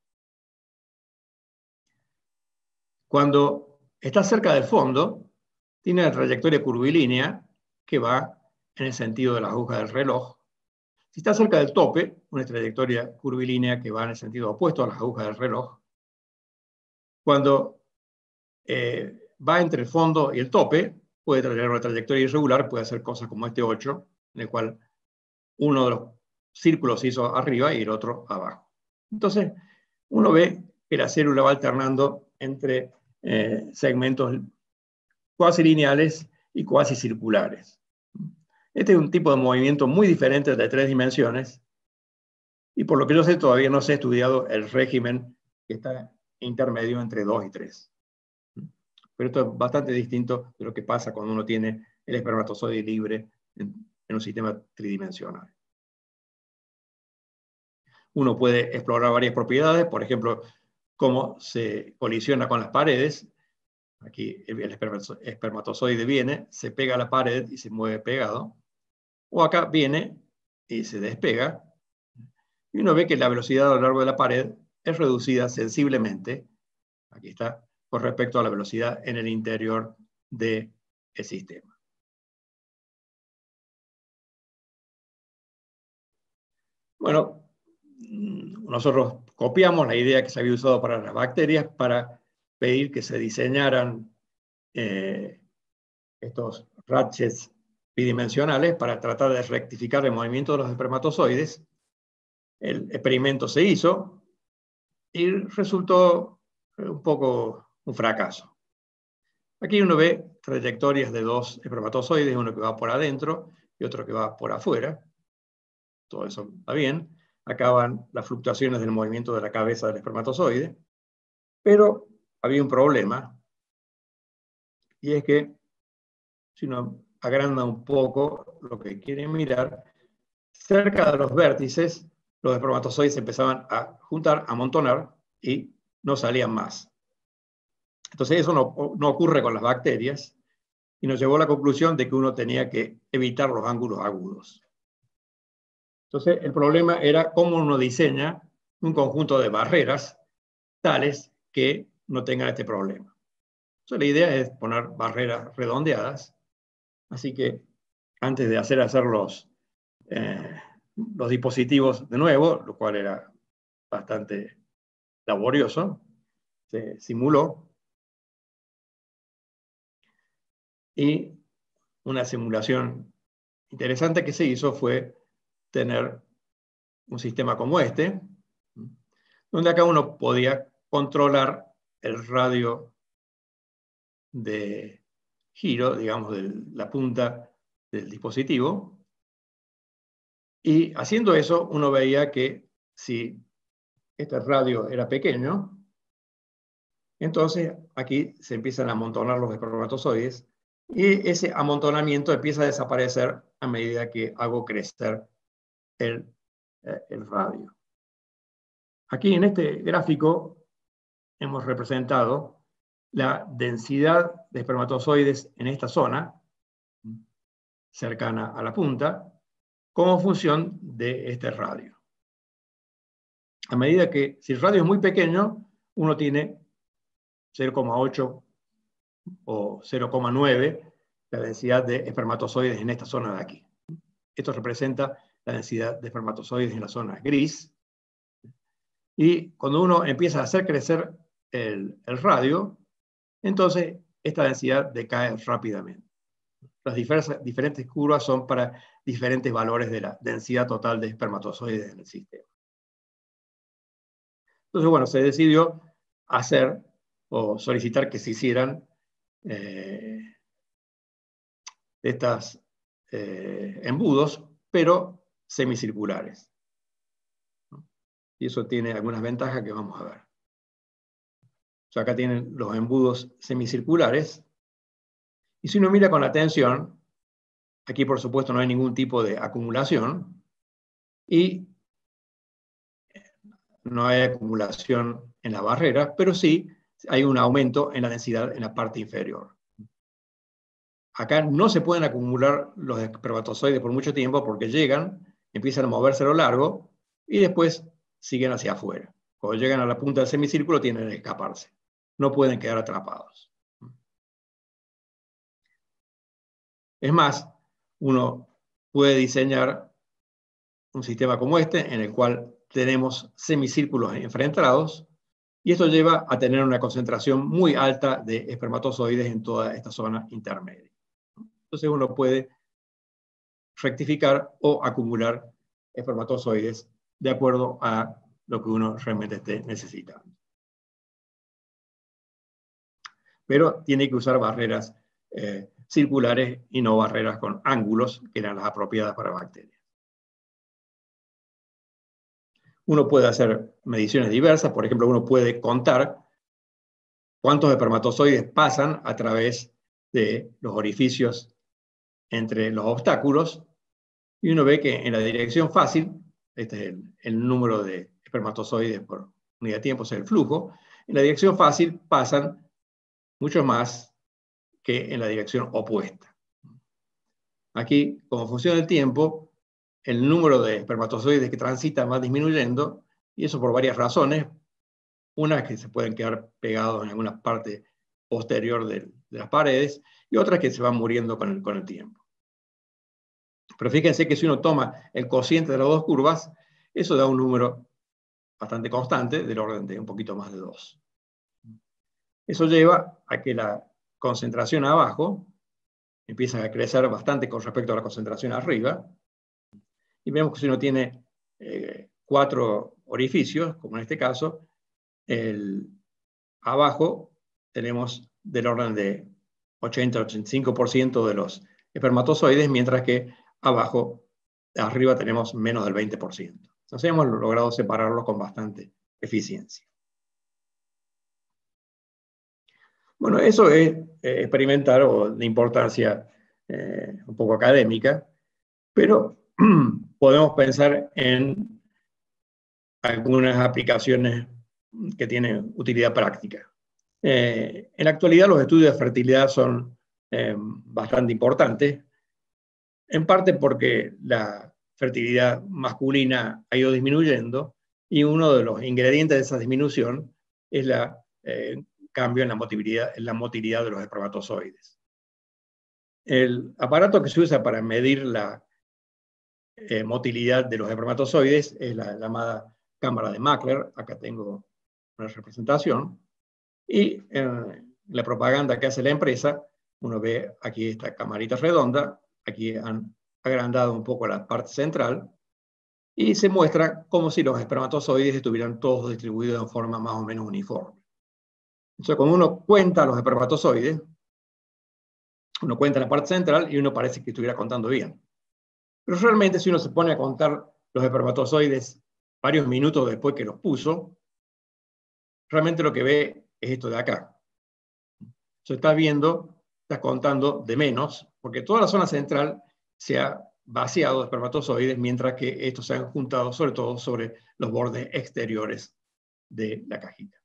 Cuando está cerca del fondo, tiene una trayectoria curvilínea que va en el sentido de la aguja del reloj. Si está cerca del tope, una trayectoria curvilínea que va en el sentido opuesto a las agujas del reloj. Cuando eh, va entre el fondo y el tope, puede tener una trayectoria irregular, puede hacer cosas como este ocho, en el cual uno de los círculos se hizo arriba y el otro abajo. Entonces, uno ve que la célula va alternando entre eh, segmentos cuasi lineales y cuasi circulares. Este es un tipo de movimiento muy diferente de tres dimensiones, y por lo que yo sé todavía no se ha estudiado el régimen que está intermedio entre dos y tres. Pero esto es bastante distinto de lo que pasa cuando uno tiene el espermatozoide libre en, en un sistema tridimensional. Uno puede explorar varias propiedades, por ejemplo, cómo se colisiona con las paredes. Aquí el espermatozoide viene, se pega a la pared y se mueve pegado. O acá viene y se despega. Y uno ve que la velocidad a lo largo de la pared es reducida sensiblemente, aquí está, con respecto a la velocidad en el interior del sistema. Bueno, nosotros copiamos la idea que se había usado para las bacterias para pedir que se diseñaran eh, estos ratchets bidimensionales para tratar de rectificar el movimiento de los espermatozoides. El experimento se hizo y resultó un poco un fracaso. Aquí uno ve trayectorias de dos espermatozoides, uno que va por adentro y otro que va por afuera. Todo eso va bien. Acá van las fluctuaciones del movimiento de la cabeza del espermatozoide. Pero había un problema, y es que si uno agranda un poco lo que quiere mirar, cerca de los vértices, los espermatozoides se empezaban a juntar, a amontonar, y no salían más. Entonces eso no, no ocurre con las bacterias, y nos llevó a la conclusión de que uno tenía que evitar los ángulos agudos. Entonces el problema era cómo uno diseña un conjunto de barreras tales que no tengan este problema. Entonces la idea es poner barreras redondeadas, así que antes de hacer, hacer los, eh, los dispositivos de nuevo, lo cual era bastante laborioso, se simuló, y una simulación interesante que se hizo fue tener un sistema como este, donde acá uno podía controlar el radio de giro, digamos, de la punta del dispositivo, y haciendo eso uno veía que si este radio era pequeño, entonces aquí se empiezan a amontonar los espermatozoides, y ese amontonamiento empieza a desaparecer a medida que hago crecer el, eh, el radio. Aquí en este gráfico hemos representado la densidad de espermatozoides en esta zona, cercana a la punta, como función de este radio. A medida que, si el radio es muy pequeño, uno tiene cero coma ocho o cero coma nueve la densidad de espermatozoides en esta zona de aquí. Esto representa la densidad de espermatozoides en la zona gris. Y cuando uno empieza a hacer crecer el, el radio, entonces esta densidad decae rápidamente. Las diferentes, diferentes curvas son para diferentes valores de la densidad total de espermatozoides en el sistema. Entonces, bueno, se decidió hacer o solicitar que se hicieran eh, estas eh, embudos, pero semicirculares. Y eso tiene algunas ventajas que vamos a ver. O sea, acá tienen los embudos semicirculares. Y si uno mira con atención, aquí por supuesto no hay ningún tipo de acumulación. Y no hay acumulación en la barrera, pero sí hay un aumento en la densidad en la parte inferior. Acá no se pueden acumular los espermatozoides por mucho tiempo porque llegan, empiezan a moverse a lo largo y después siguen hacia afuera. Cuando llegan a la punta del semicírculo tienen que escaparse. No pueden quedar atrapados. Es más, uno puede diseñar un sistema como este en el cual tenemos semicírculos enfrentados y esto lleva a tener una concentración muy alta de espermatozoides en toda esta zona intermedia. Entonces uno puede rectificar o acumular espermatozoides de acuerdo a lo que uno realmente esté necesitando. Pero tiene que usar barreras eh, circulares y no barreras con ángulos, que eran las apropiadas para bacterias. Uno puede hacer mediciones diversas, por ejemplo, uno puede contar cuántos espermatozoides pasan a través de los orificios entre los obstáculos, y uno ve que en la dirección fácil, este es el, el número de espermatozoides por unidad de tiempo, es el flujo, en la dirección fácil pasan mucho más que en la dirección opuesta. Aquí, como funciona el tiempo, el número de espermatozoides que transitan va disminuyendo, y eso por varias razones. Una es que se pueden quedar pegados en alguna parte posterior de, de las paredes, y otra es que se van muriendo con el, con el tiempo. Pero fíjense que si uno toma el cociente de las dos curvas, eso da un número bastante constante, del orden de un poquito más de dos. Eso lleva a que la concentración abajo empieza a crecer bastante con respecto a la concentración arriba, y vemos que si uno tiene eh, cuatro orificios, como en este caso, el, abajo tenemos del orden de ochenta a ochenta y cinco por ciento de los espermatozoides, mientras que abajo, arriba tenemos menos del veinte por ciento. Entonces hemos logrado separarlos con bastante eficiencia. Bueno, eso es eh, experimental o de importancia eh, un poco académica, pero podemos pensar en algunas aplicaciones que tienen utilidad práctica. Eh, en la actualidad los estudios de fertilidad son eh, bastante importantes, en parte porque la fertilidad masculina ha ido disminuyendo y uno de los ingredientes de esa disminución es el eh, cambio en la motilidad, en la motilidad de los espermatozoides. El aparato que se usa para medir la eh, motilidad de los espermatozoides es la llamada cámara de Mächler. Acá tengo una representación. Y en la propaganda que hace la empresa, uno ve aquí esta camarita redonda, aquí han agrandado un poco la parte central, y se muestra como si los espermatozoides estuvieran todos distribuidos en forma más o menos uniforme. Entonces, cuando uno cuenta los espermatozoides, uno cuenta la parte central y uno parece que estuviera contando bien. Pero realmente, si uno se pone a contar los espermatozoides varios minutos después que los puso, realmente lo que ve es esto de acá. Se está viendo, está contando de menos, porque toda la zona central se ha vaciado de espermatozoides, mientras que estos se han juntado sobre todo sobre los bordes exteriores de la cajita.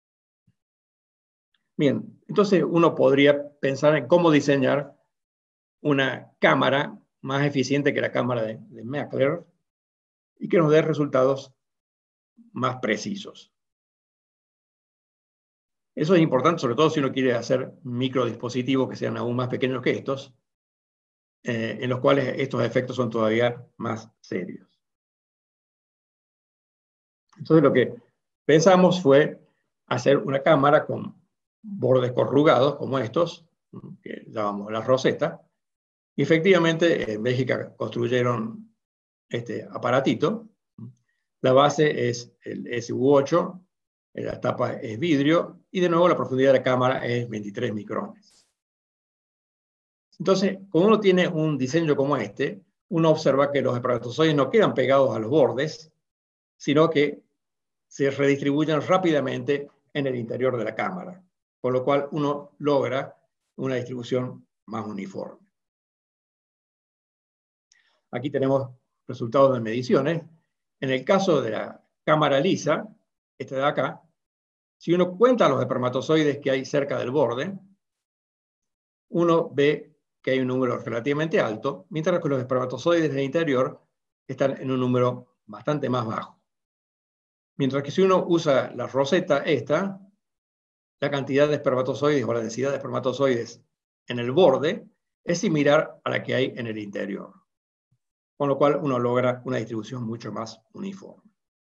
Bien, entonces uno podría pensar en cómo diseñar una cámara más eficiente que la cámara de, de Mächler y que nos dé resultados más precisos. Eso es importante, sobre todo si uno quiere hacer microdispositivos que sean aún más pequeños que estos. eh, en los cuales estos efectos son todavía más serios. Entonces lo que pensamos fue hacer una cámara con bordes corrugados como estos, que llamamos la roseta, y efectivamente en Bélgica construyeron este aparatito. La base es el S U ocho, la tapa es vidrio, y de nuevo la profundidad de la cámara es veintitrés micrones. Entonces, cuando uno tiene un diseño como este, uno observa que los espermatozoides no quedan pegados a los bordes, sino que se redistribuyen rápidamente en el interior de la cámara, con lo cual uno logra una distribución más uniforme. Aquí tenemos resultados de mediciones. En el caso de la cámara lisa, esta de acá, si uno cuenta los espermatozoides que hay cerca del borde, uno ve que hay un número relativamente alto, mientras que los espermatozoides del interior están en un número bastante más bajo. Mientras que si uno usa la roseta esta, la cantidad de espermatozoides o la densidad de espermatozoides en el borde es similar a la que hay en el interior, con lo cual uno logra una distribución mucho más uniforme.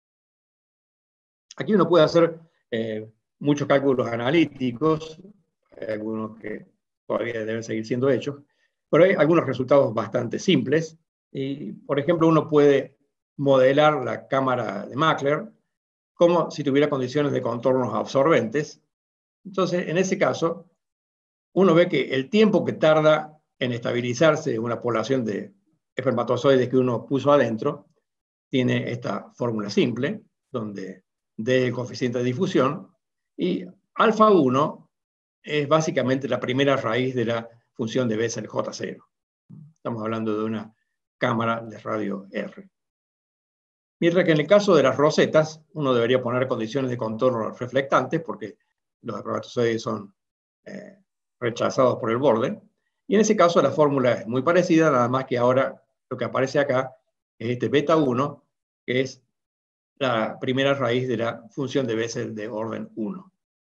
Aquí uno puede hacer eh, muchos cálculos analíticos, hay algunos que todavía deben seguir siendo hechos, pero hay algunos resultados bastante simples. Y, por ejemplo, uno puede modelar la cámara de Mackler como si tuviera condiciones de contornos absorbentes. Entonces, en ese caso, uno ve que el tiempo que tarda en estabilizarse una población de espermatozoides que uno puso adentro tiene esta fórmula simple, donde D es el coeficiente de difusión, y alfa uno es básicamente la primera raíz de la función de Bessel J cero. Estamos hablando de una cámara de radio R. Mientras que en el caso de las rosetas, uno debería poner condiciones de contorno reflectantes, porque los espermatozoides son eh, rechazados por el borde. Y en ese caso la fórmula es muy parecida, nada más que ahora lo que aparece acá es este beta uno, que es la primera raíz de la función de Bessel de orden uno.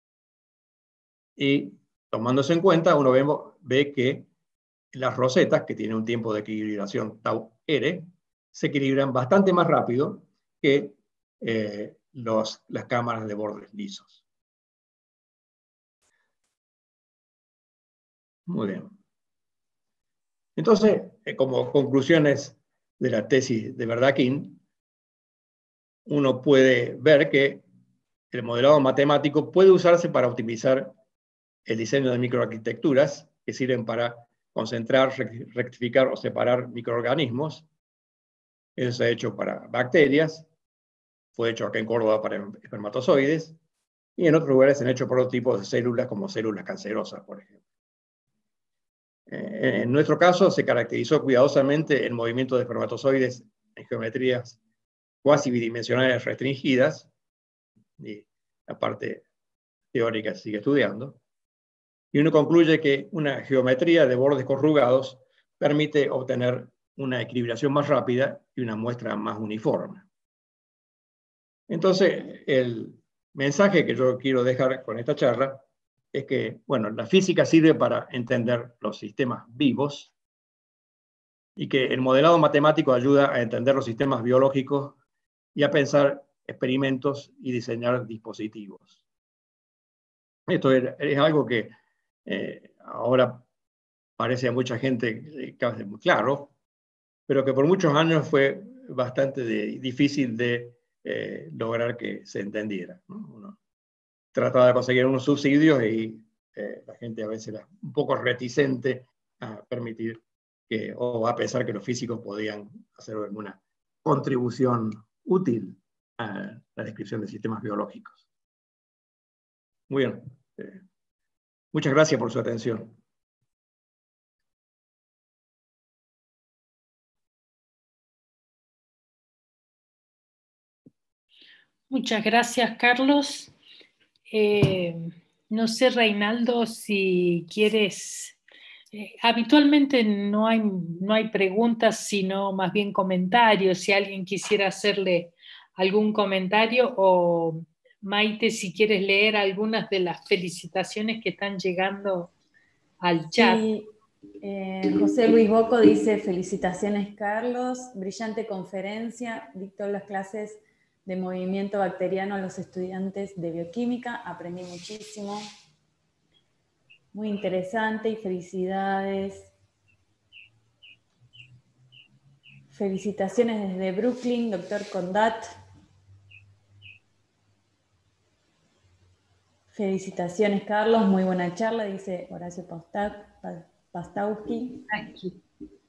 Y tomándose en cuenta, uno ve, ve que las rosetas, que tienen un tiempo de equilibración tau R, se equilibran bastante más rápido que eh, los, las cámaras de bordes lisos. Muy bien. Entonces, eh, como conclusiones de la tesis de Verdakin, uno puede ver que el modelado matemático puede usarse para optimizar el diseño de microarquitecturas que sirven para concentrar, rectificar o separar microorganismos. Eso se ha hecho para bacterias, fue hecho acá en Córdoba para espermatozoides, y en otros lugares se han hecho por otros tipos de células, como células cancerosas, por ejemplo. En nuestro caso se caracterizó cuidadosamente el movimiento de espermatozoides en geometrías cuasi bidimensionales restringidas, y la parte teórica se sigue estudiando, y uno concluye que una geometría de bordes corrugados permite obtener una equilibración más rápida y una muestra más uniforme. Entonces, el mensaje que yo quiero dejar con esta charla es que, bueno, la física sirve para entender los sistemas vivos y que el modelado matemático ayuda a entender los sistemas biológicos y a pensar experimentos y diseñar dispositivos. Esto es, es algo que eh, ahora parece a mucha gente casi muy claro, pero que por muchos años fue bastante de, difícil de eh, lograr que se entendiera, ¿no? Uno trataba de conseguir unos subsidios y eh, la gente a veces era un poco reticente a permitir que, o a pensar que los físicos podían hacer alguna contribución útil a la descripción de sistemas biológicos. Muy bien. Eh, muchas gracias por su atención. Muchas gracias, Carlos. Eh, no sé, Reinaldo, si quieres... Eh, habitualmente no hay, no hay preguntas, sino más bien comentarios. Si alguien quisiera hacerle algún comentario, o Maite, si quieres leer algunas de las felicitaciones que están llegando al chat. Sí, Eh, José Luis Boco dice, felicitaciones Carlos, brillante conferencia, dictó las clases de movimiento bacteriano a los estudiantes de bioquímica, aprendí muchísimo, muy interesante y felicidades. Felicitaciones desde Brooklyn, doctor Condat. Felicitaciones Carlos, muy buena charla, dice Horacio Pastowski. Aquí.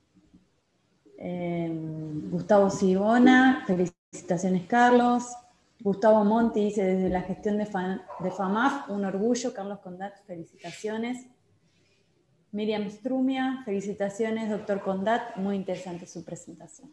Eh, Gustavo Sigona, felicitaciones Carlos. Gustavo Monti dice, desde la gestión de, Fa, de FAMAF, un orgullo. Carlos Condat, felicitaciones. Miriam Strumia, felicitaciones doctor Condat, muy interesante su presentación.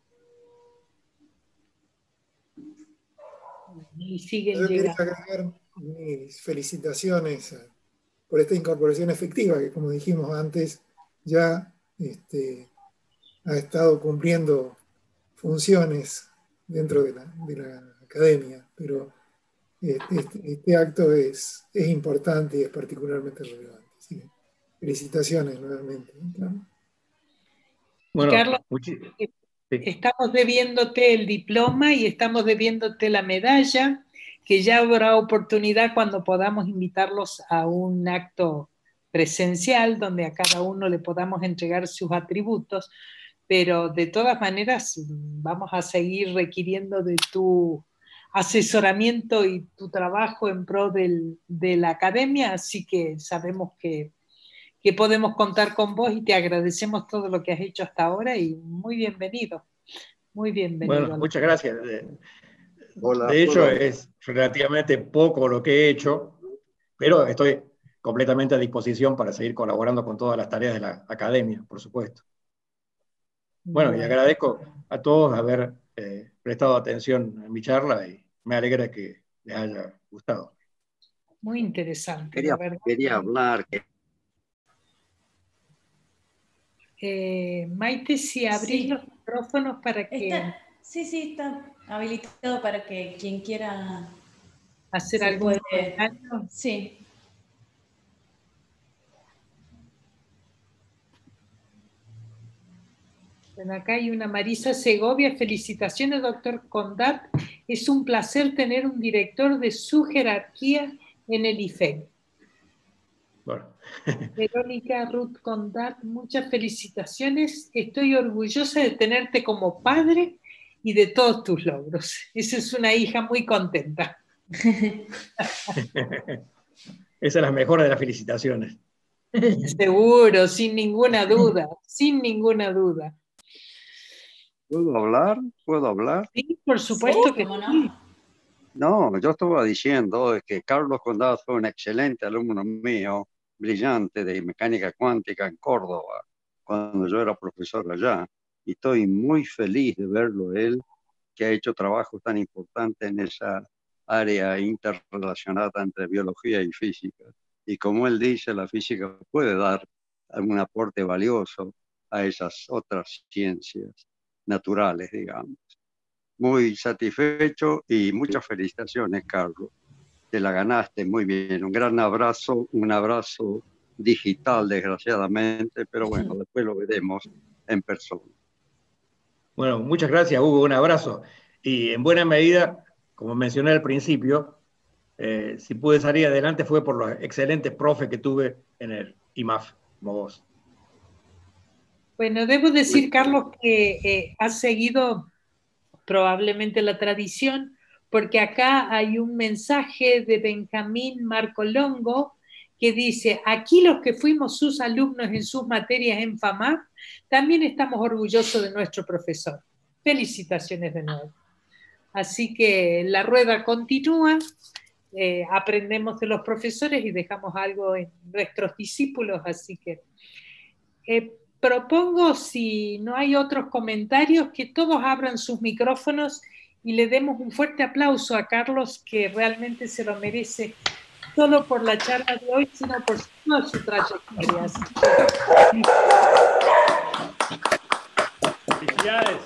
Y siguen Yo quería llegando. agregar mis felicitaciones por esta incorporación efectiva que, como dijimos antes, ya este, ha estado cumpliendo funciones dentro de la, de la academia, pero este, este, este acto es, es importante y es particularmente relevante. Así que felicitaciones nuevamente. Claro. Bueno, Carlos, sí. estamos debiéndote el diploma y estamos debiéndote la medalla, que ya habrá oportunidad cuando podamos invitarlos a un acto presencial donde a cada uno le podamos entregar sus atributos, pero de todas maneras vamos a seguir requiriendo de tu asesoramiento y tu trabajo en pro del, de la academia, así que sabemos que, que podemos contar con vos y te agradecemos todo lo que has hecho hasta ahora y muy bienvenido, muy bienvenido. Bueno, muchas gracias. De, Hola, de hecho, hola. es relativamente poco lo que he hecho, pero estoy completamente a disposición para seguir colaborando con todas las tareas de la academia, por supuesto. Bueno, bueno. Y agradezco a todos haber eh, prestado atención a mi charla y me alegra que les haya gustado. Muy interesante, Quería, la verdad. quería hablar. Que... Eh, Maite, si abrís Sí. los micrófonos para que... Está, sí, sí, está habilitado para que quien quiera hacer se algún puede... comentario. Sí. Bueno, acá hay una Marisa Segovia. Felicitaciones, doctor Condat. Es un placer tener un director de su jerarquía en el I F E M. Bueno. Verónica Ruth Condat, muchas felicitaciones. Estoy orgullosa de tenerte como padre y de todos tus logros. Esa es una hija muy contenta. Esa es la mejor de las felicitaciones. Seguro, sin ninguna duda, sin ninguna duda. ¿Puedo hablar? ¿Puedo hablar? Sí, por supuesto Sí, que ¿cómo sí. No? No, yo estaba diciendo que Carlos Condat fue un excelente alumno mío, brillante de mecánica cuántica en Córdoba, cuando yo era profesor allá. Y estoy muy feliz de verlo él, que ha hecho trabajo tan importante en esa área interrelacionada entre biología y física. Y como él dice, la física puede dar algún aporte valioso a esas otras ciencias naturales, digamos. Muy satisfecho y muchas felicitaciones, Carlos. Te la ganaste muy bien. Un gran abrazo, un abrazo digital, desgraciadamente, pero bueno, después lo veremos en persona. Bueno, muchas gracias, Hugo. Un abrazo. Y en buena medida, como mencioné al principio, eh, si pude salir adelante fue por los excelentes profes que tuve en el I M A F, como vos. Bueno, debo decir, Carlos, que eh, has seguido probablemente la tradición, porque acá hay un mensaje de Benjamín Marco Longo que dice, aquí los que fuimos sus alumnos en sus materias en FAMAF, también estamos orgullosos de nuestro profesor. Felicitaciones de nuevo. Así que la rueda continúa, eh, aprendemos de los profesores y dejamos algo en nuestros discípulos, así que... Eh, propongo, si no hay otros comentarios, que todos abran sus micrófonos y le demos un fuerte aplauso a Carlos, que realmente se lo merece, solo por la charla de hoy, sino por toda su trayectoria. Felicidades.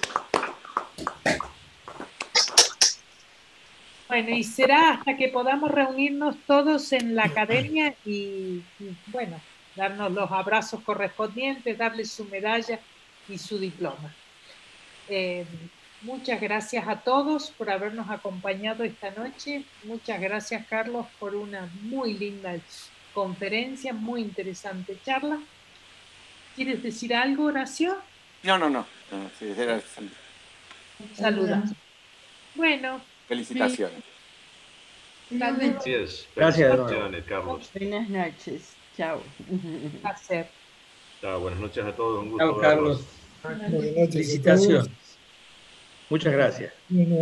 Bueno, y será hasta que podamos reunirnos todos en la academia y, y bueno, darnos los abrazos correspondientes, darle su medalla y su diploma. Eh, muchas gracias a todos por habernos acompañado esta noche. Muchas gracias, Carlos, por una muy linda conferencia, muy interesante charla. ¿Quieres decir algo, Horacio? No, no, no. no sí, era... Saludos. Bueno. Felicitaciones. Gracias. Gracias, Felicitaciones, Carlos. Buenas noches. Chao. Un placer. Chao, buenas noches a todos. Un gusto Chao, Carlos. Buenas noches. Felicitaciones. Muchas gracias.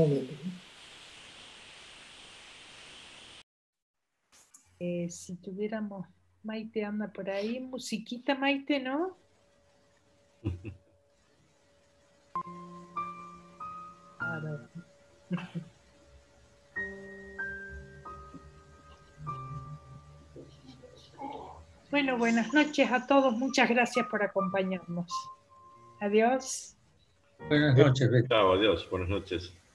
Eh, si tuviéramos, Maite anda por ahí, musiquita, Maite, ¿no? A ver. Bueno, buenas noches a todos, muchas gracias por acompañarnos. Adiós. Buenas noches, Beto. Chao, adiós. Buenas noches.